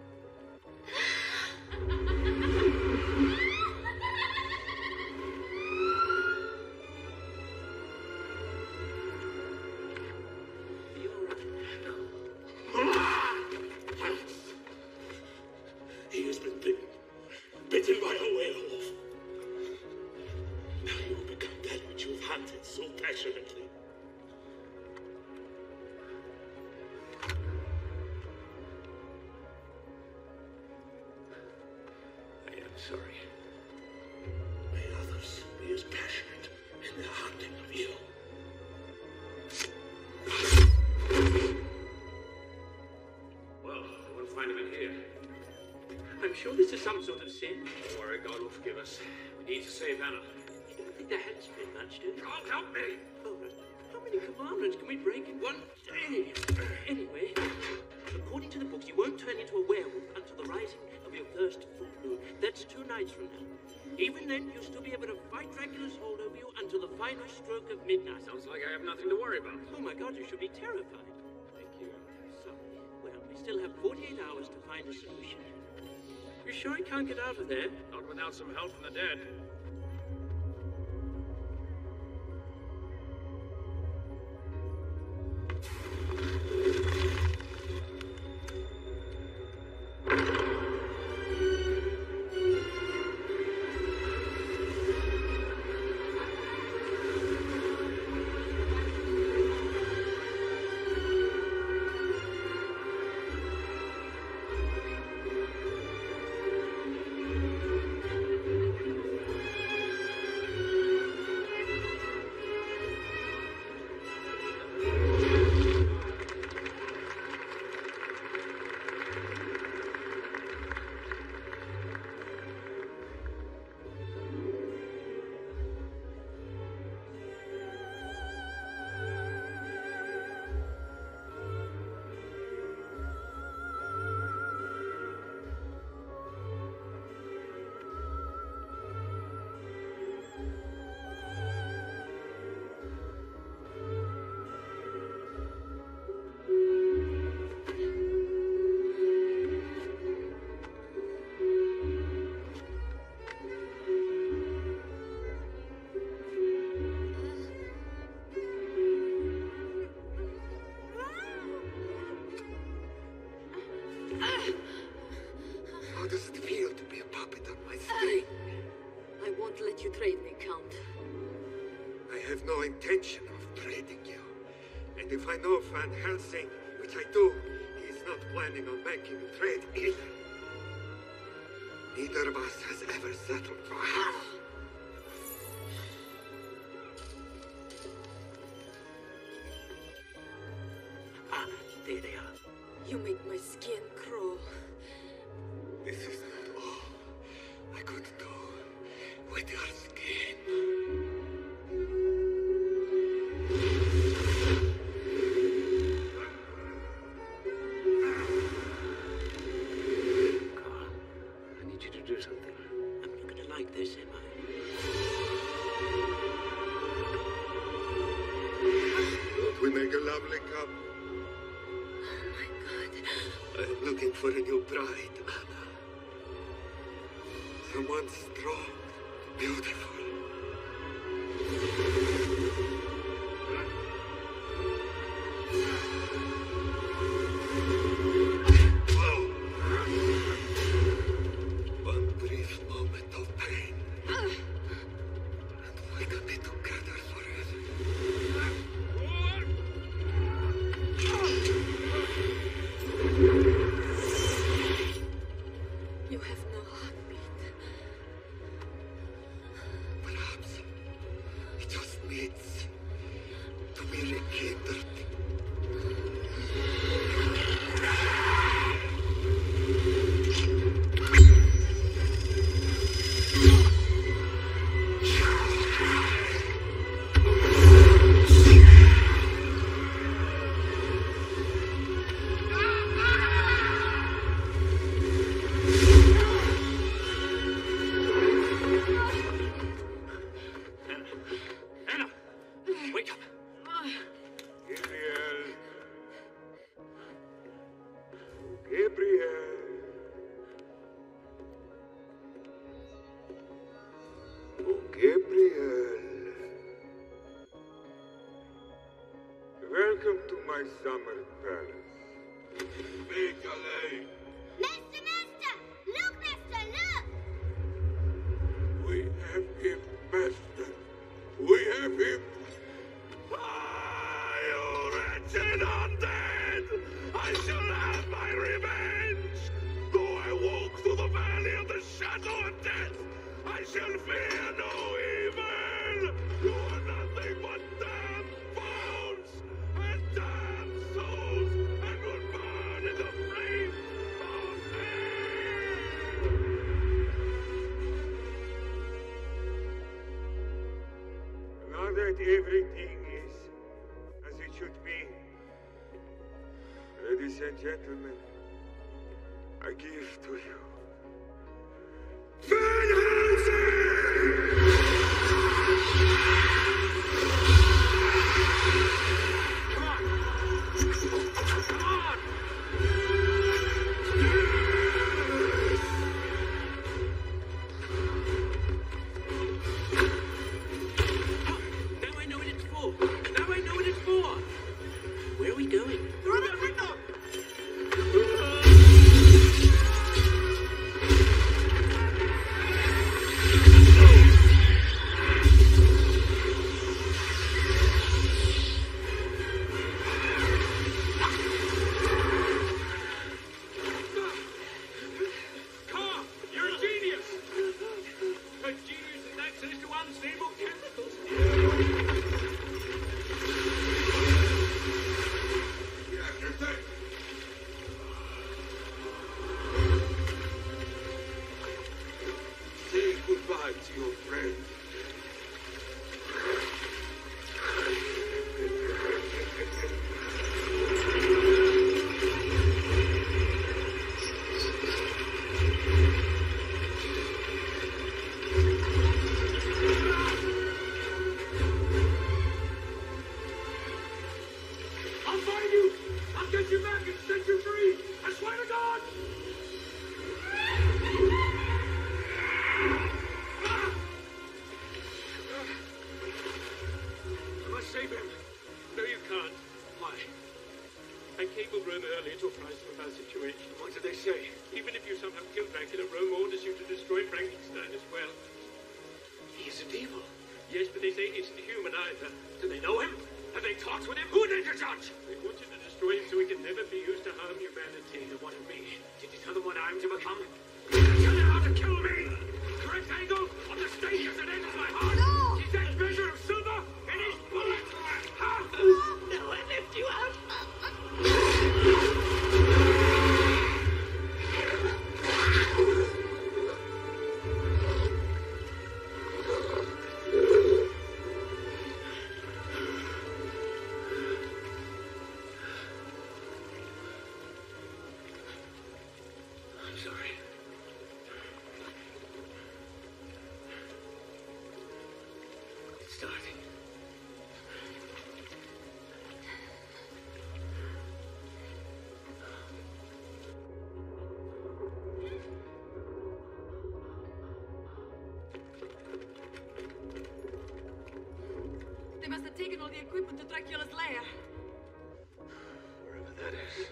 He has been bitten by a werewolf. Now you will become that which you have hunted so passionately. I am sorry. May others be as passionate in their hunting of you. Well, I won't find him in here. I'm sure this is some sort of sin. Don't worry, God will forgive us. We need to save Anna. You don't think there has been much, do you? God help me! Oh, how many commandments can we break in one day? Anyway, according to the books, you won't turn into a werewolf until the rising of your first full moon. That's 2 nights from now. Even then, you'll still be able to fight Dracula's hold over you until the final stroke of midnight. Sounds like I have nothing to worry about. Oh my God, you should be terrified. Thank you. Sorry. Well, we still have 48 hours to find a solution. You sure he can't get out of there? Not without some help from the dead. have no intention of trading you. And if I know Van Helsing, which I do, he is not planning on making a trade either. Neither of us has ever settled for half. Ah, there they are. You make my skin crawl. This is not all I could do with your skin. Carl, I need you to do something. I'm not gonna like this, am I? Don't we make a lovely couple? Oh my God. I am looking for a new bride, Anna. Someone strong, beautiful. One brief moment of pain, and we can be together forever. You have no heartbeat. Perhaps it just needs to be rekindled. Anna! Wake up! Gabriel. Gabriel. Oh, Gabriel. Welcome to my summer palace. Megale. Master, Master! Look, Master, look! We have him, Master. We have him. Ah, you wretched undead! I shall have my revenge! Though I walk through the valley of the shadow of death, I shall fear no evil! You are nothing but damned bones and damned souls, and will burn in the flames of hell! Now that everything is as it should be, ladies and gentlemen, I give to you Van Helsing! Come on! Come on! Now I know what it's for. Now I know what it's for. Where are we going? Through the window! Carl, you're a genius! A genius has access to unstable chemicals. Say goodbye to your friend. I'll find you! I'll get you back and set you free! I swear to God! I must save him. No, you can't. Why? I cabled Rome earlier to apprise them of our situation. What did they say? Even if you somehow kill Dracula, Rome orders you to destroy Frankenstein as well. He is a devil. Yes, but they say he isn't human either. Do they know him? Have they talked with him? Who are they to judge? They want you to destroy him so he can never be used to harm humanity. And what of me? Did you tell them what I am to become? Did you tell them how to kill me? Correct angle on the stake as it enters my heart. No! Is that measure of silver in his bullet? Huh? No, I left you out. They must have taken all the equipment to Dracula's lair. Wherever that is.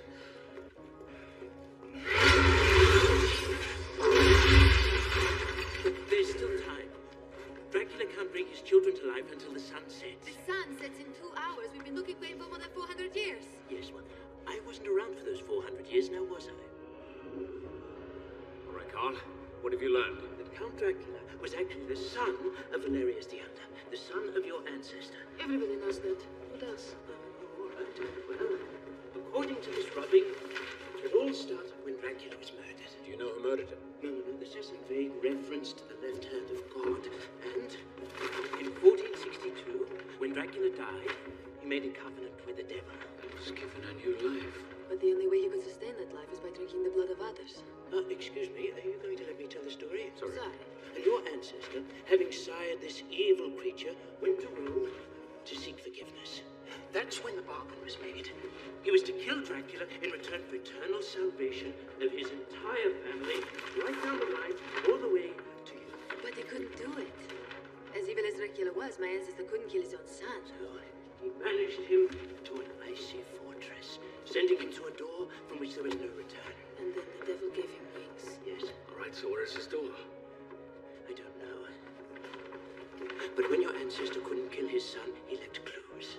There's still time. Dracula can't bring his children to life until the sun sets. The sun sets in 2 hours. We've been looking for him for more than 400 years. Yes, well, I wasn't around for those 400 years, now was I? All right, Carl. What have you learned? That Count Dracula was actually the son of Valerius the Elder, the son of your ancestor. Everybody knows that. What else? All right. Well, according to this rubbing, it all started when Dracula was murdered. Do you know who murdered him? No. There's just some vague reference to the left hand of God. And in 1462, when Dracula died, he made a covenant with the devil. He was given a new life. But the only way you could sustain that life is by drinking the blood of others. Excuse me, are you going to let me tell the story? Sorry. And your ancestor, having sired this evil creature, went to Rome to seek forgiveness. That's when the bargain was made. He was to kill Dracula in return for eternal salvation of his entire family, right down the line, all the way to you. But he couldn't do it. As evil as Dracula was, my ancestor couldn't kill his own son. So he banished him to an icy fortress, sending him to a door from which there was no return. And then the devil gave him wings. Yes. All right, so where's his door? I don't know. But when your ancestor couldn't kill his son, he left clues.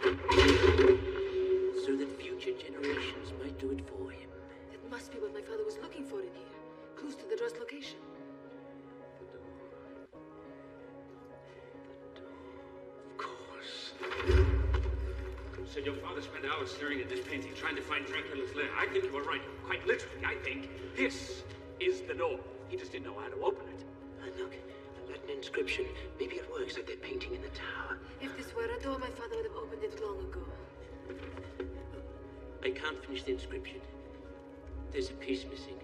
So that future generations might do it for him. That must be what my father was looking for in here. Clues to the door's location. Of course. So your father spent hours staring at this painting, trying to find Dracula's lair. I think you were right. Quite literally, I think. This is the door. He just didn't know how to open it. Look, a Latin inscription. Maybe it works like they're painting in the tower. If this were a door, my father would have opened it long ago. I can't finish the inscription. There's a piece missing.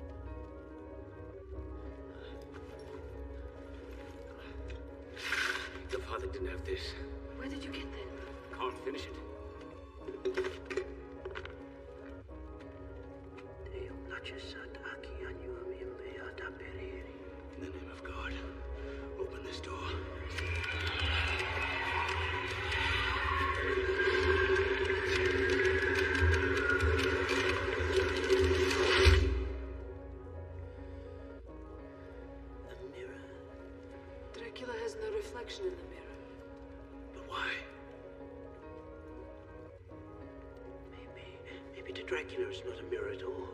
Your father didn't have this. Where did you get that? Can't finish it. In the name of God, open this door. Dracula has no reflection in the mirror. But why? Maybe to Dracula it's not a mirror at all.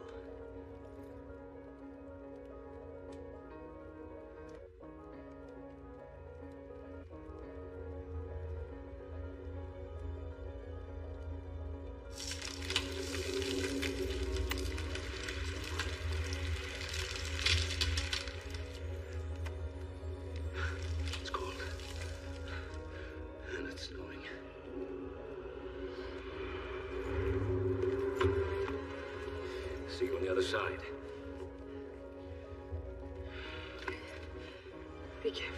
See you on the other side. Be careful.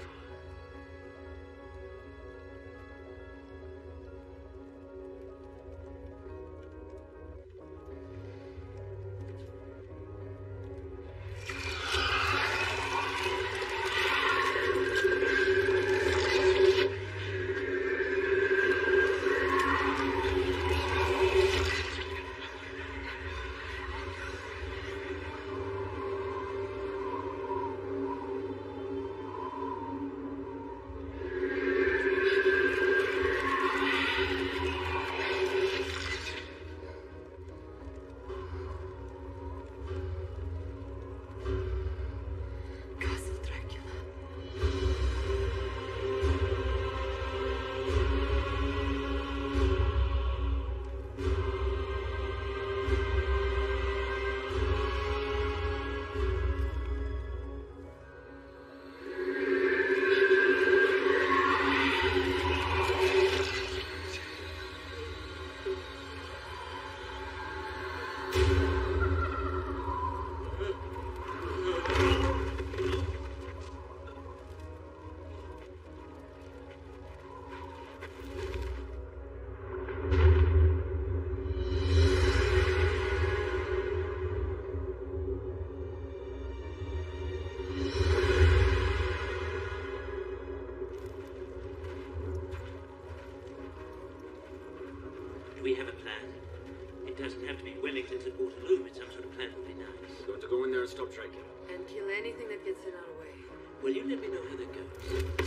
Do we have a plan? It doesn't have to be Wellington's at Waterloo, but some sort of plan would be nice. We're going to go in there and stop Dracula. And kill anything that gets in our way. Will you let me know how that goes?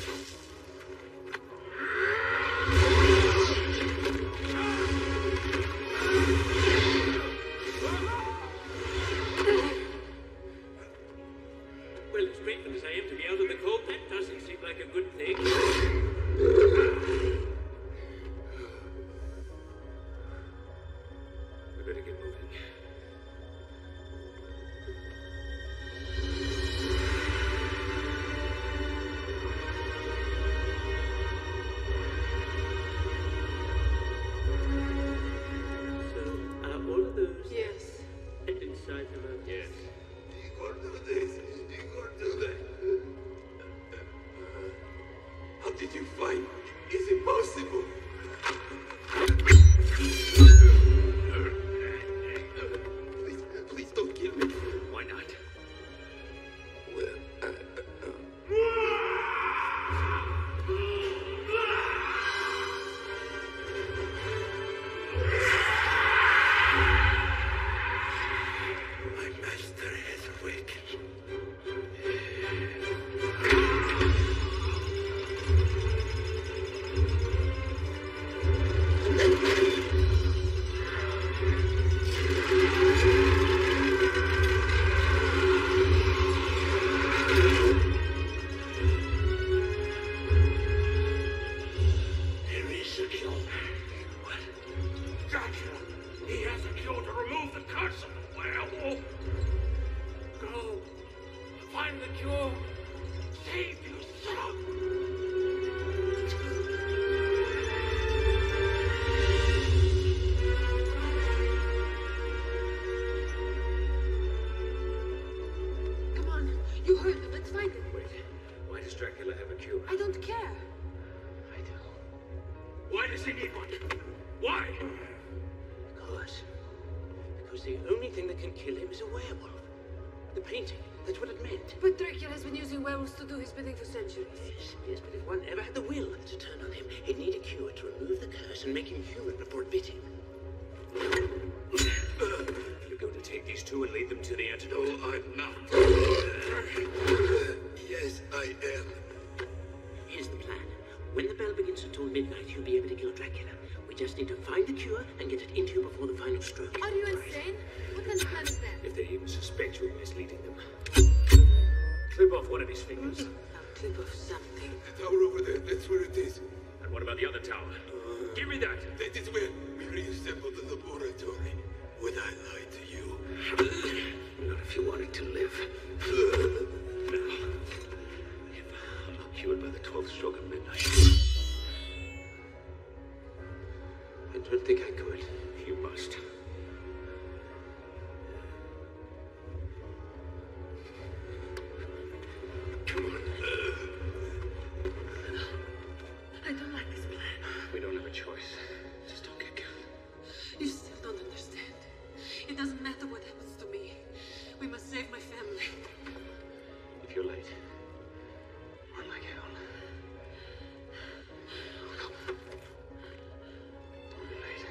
Well, as grateful as I am to be out of the cold, that doesn't seem like a good thing. We better get moving. So, are all of those Yes. inside the road? Yes. You can't do this. You can't do that. How did you find me? It's impossible. Please don't kill me. Why not? Well, my master has awakened. There is a cure. What? Dracula! He has a cure to remove the curse of the werewolf! Go! Find the cure! Save your son! Come on. You heard them. Let's find it. Wait, why does Dracula have a cure? I don't care. I do. Why does he need one? Why? Because the only thing that can kill him is a werewolf. The painting, that's what it meant. But Dracula has been using werewolves to do his bidding for centuries. Yes, but if one ever had the will to turn on him, he'd need a cure to remove the curse and make him human before it bit him. You're going to take these two and lead them to the antidote? No, I'm not. Yes, I am. Here's the plan. When the bell begins to toll midnight, you'll be able to kill Dracula. We just need to find the cure and get it into you before the final stroke. Are you insane? What kind of plan is that? If they even suspect you of misleading them. Clip off one of his fingers. A clip of something. The tower over there, that's where it is. And what about the other tower? Give me that! That is where we reassembled the laboratory. Would I lie to you? Not if you wanted to live. No. If I'm cured by the 12th stroke of midnight. I don't think I could. You must. Come on. I don't like this plan. We don't have a choice. Just don't get killed. You still don't understand. It doesn't matter what happens to me. We must save my family. If you're late, run like hell. Come on. Don't be late.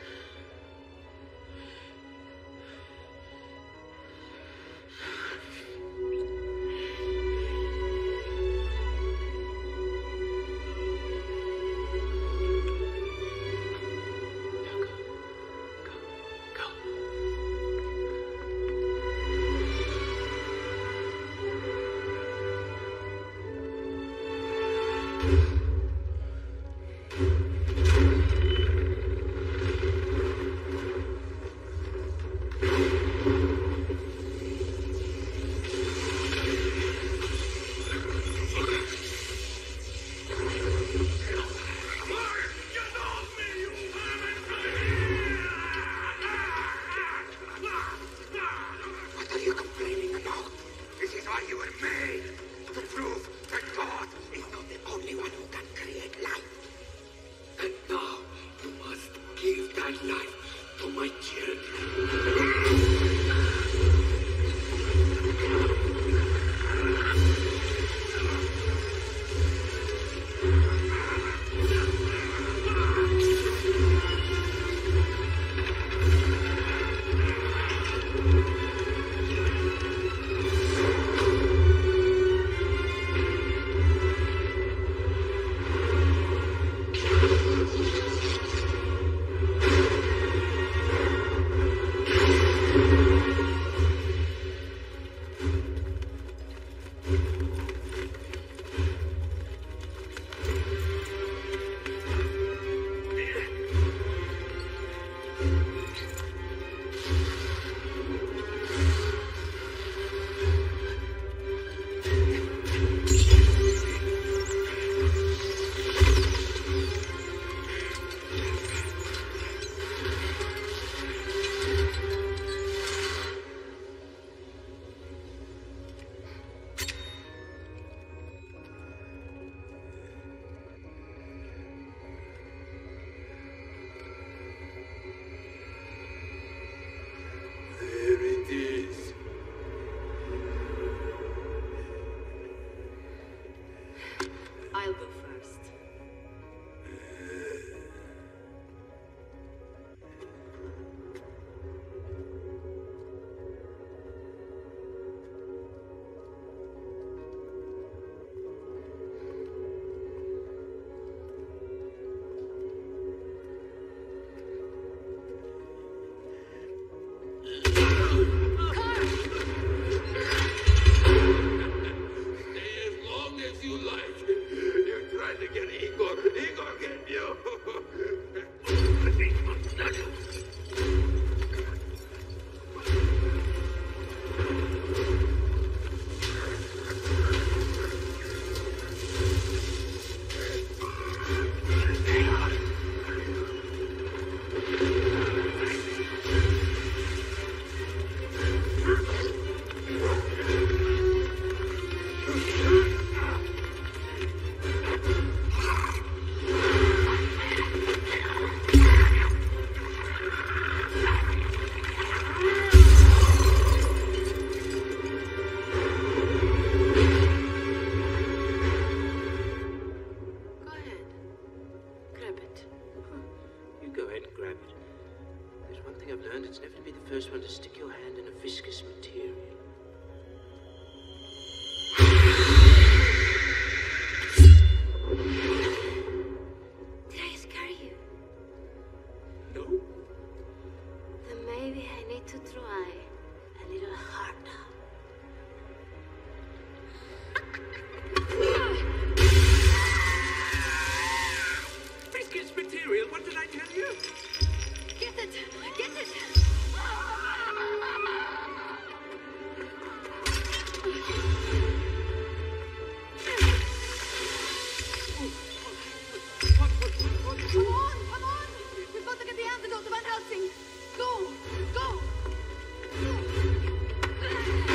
go ahead and grab it. There's one thing I've learned, it's never to be the first one to stick your hand in a viscous material. Did I scare you? No? Then maybe I need to try a little harder. Viscous material, what did I tell you? Get it! Get it! Come on! Come on! We've got to get the antidote to Van Helsing! Go! Go!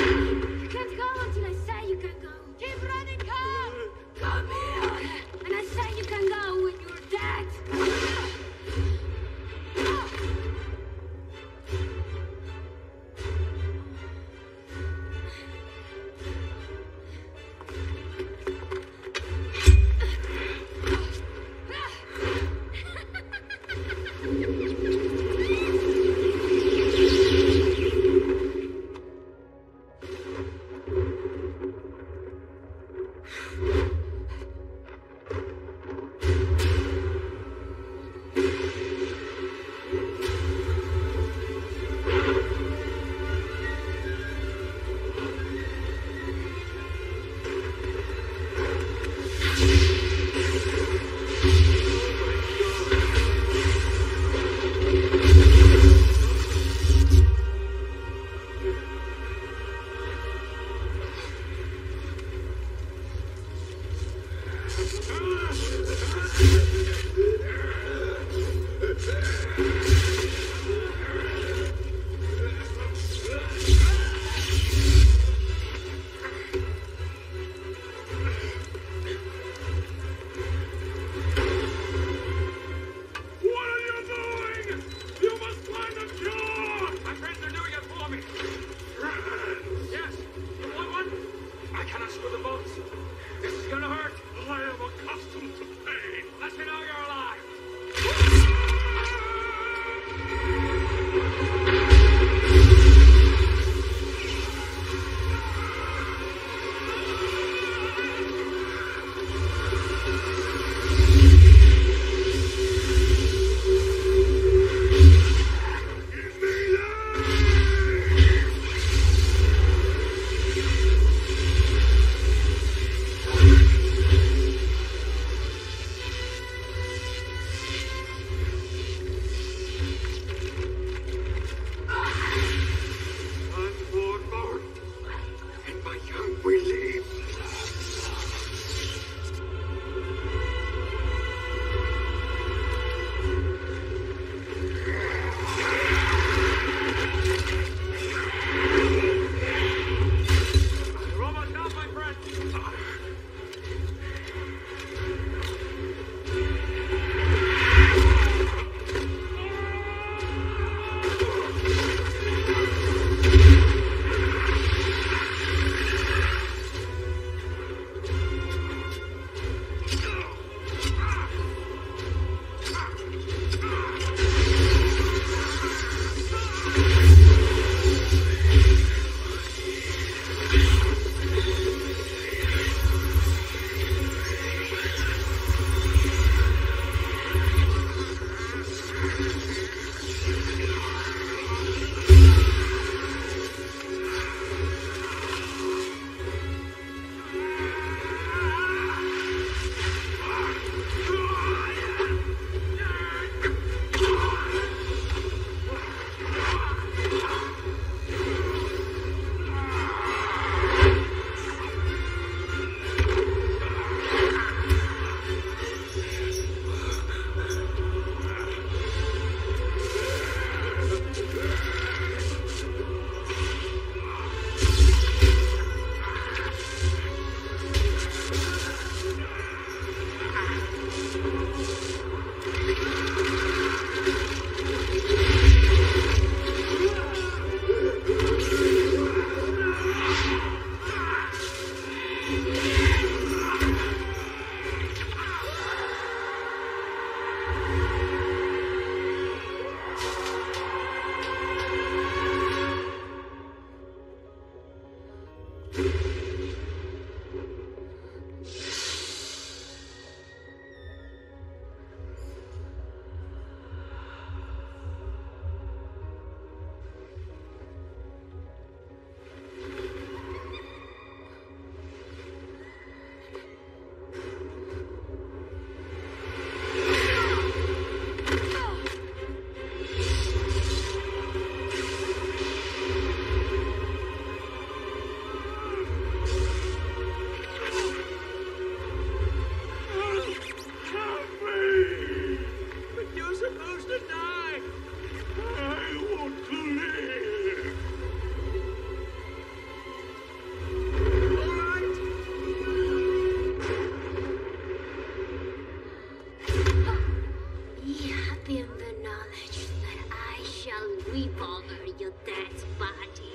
in the knowledge that I shall weep over your dead body.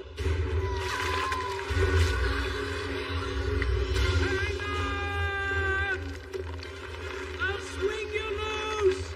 I'll swing you loose!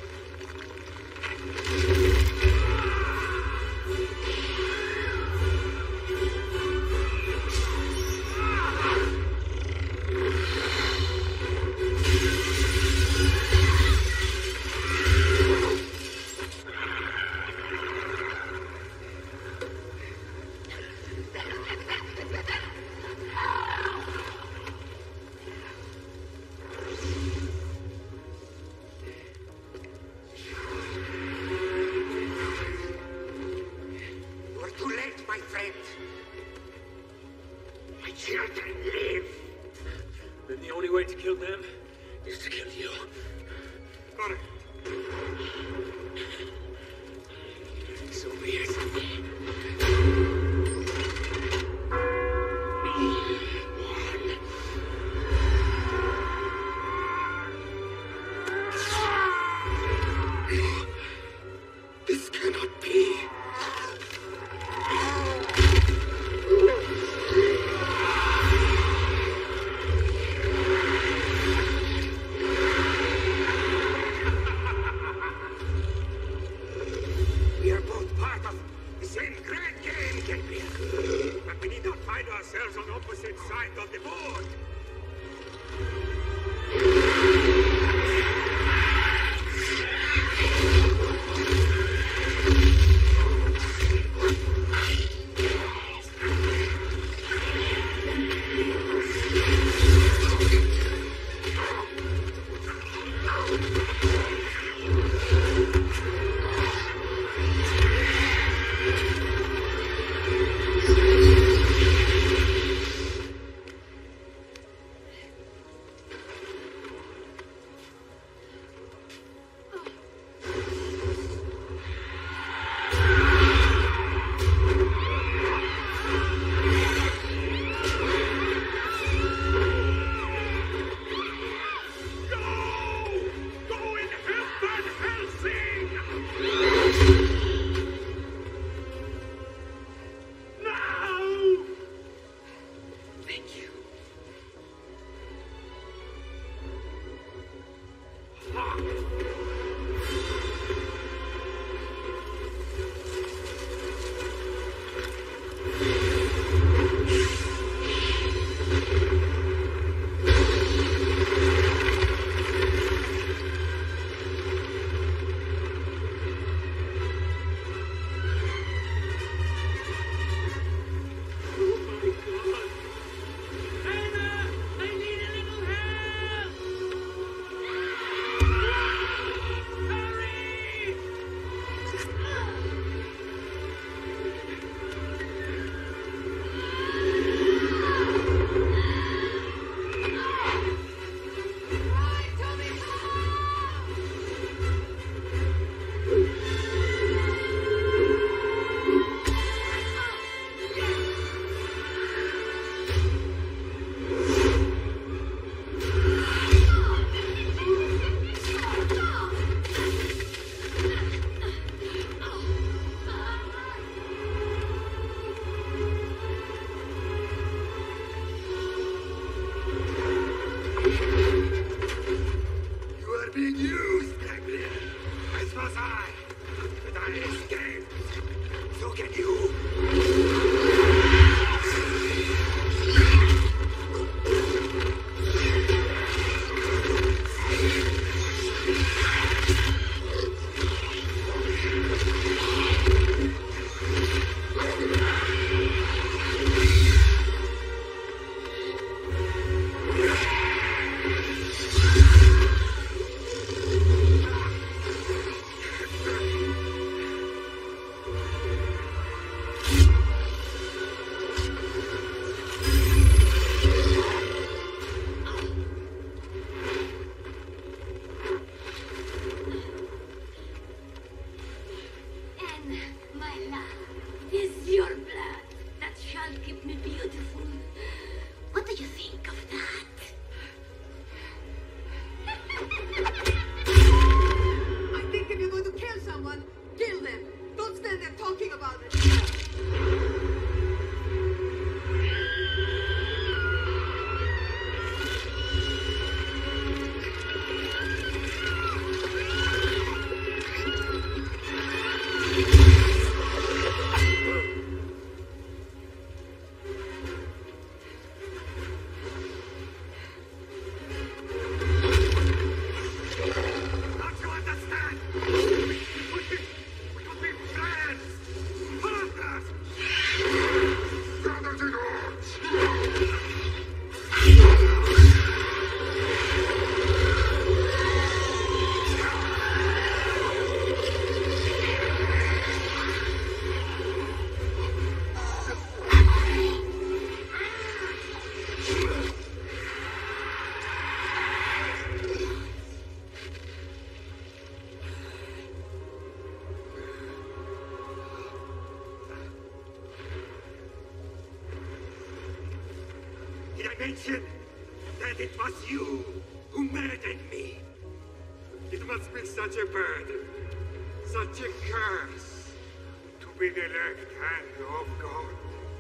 Did I mention that it was you who murdered me? It must be such a burden, such a curse, to be the left hand of God.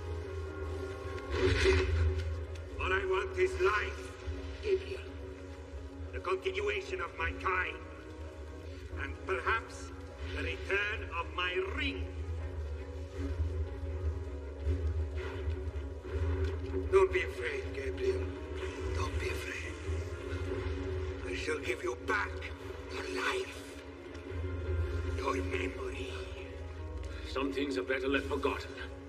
All I want is life, Gabriel. The continuation of my kind. And perhaps the return of my ring. Don't be afraid, Gabriel. Don't be afraid. I shall give you back your life. Your memory. Some things are better left forgotten.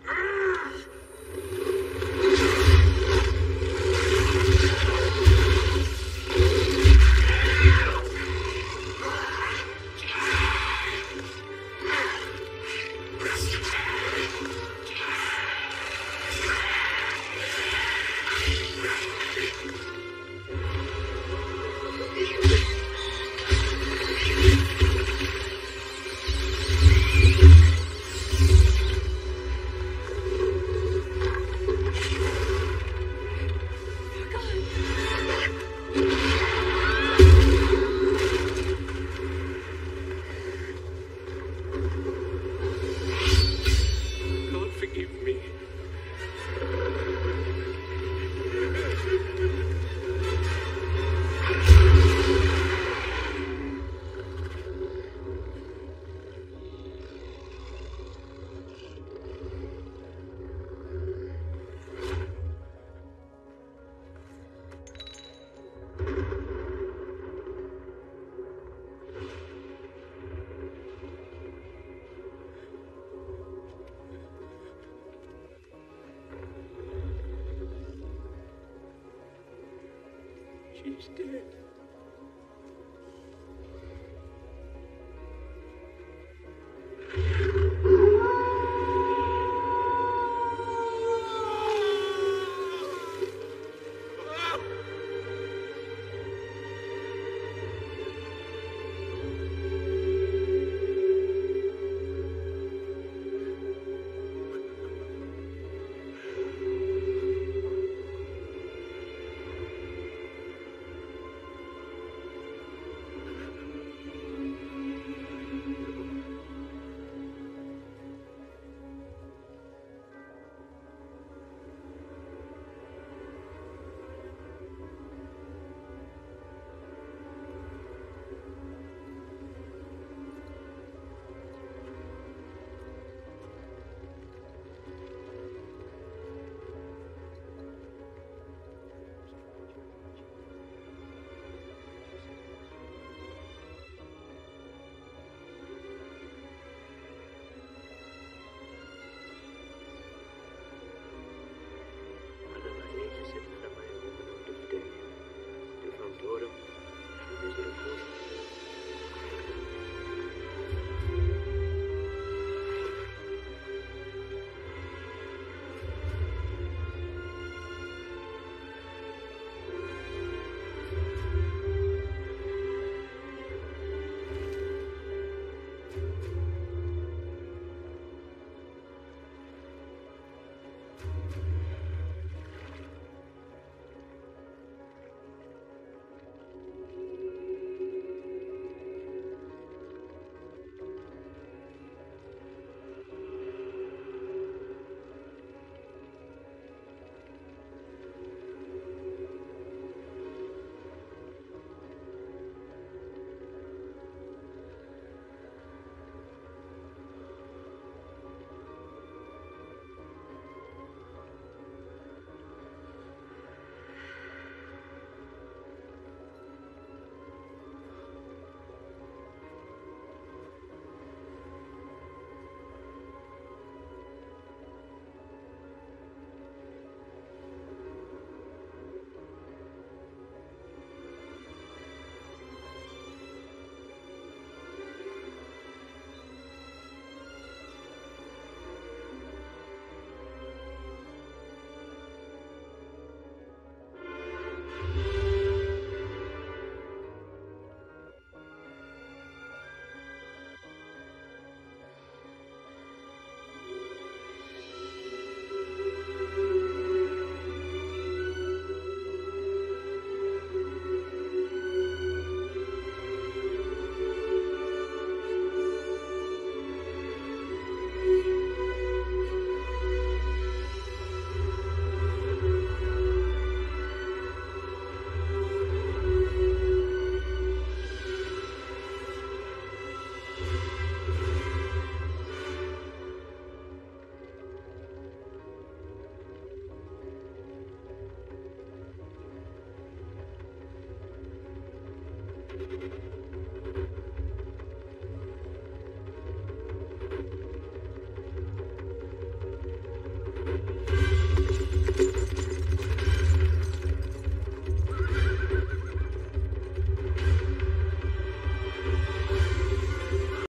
She's dead.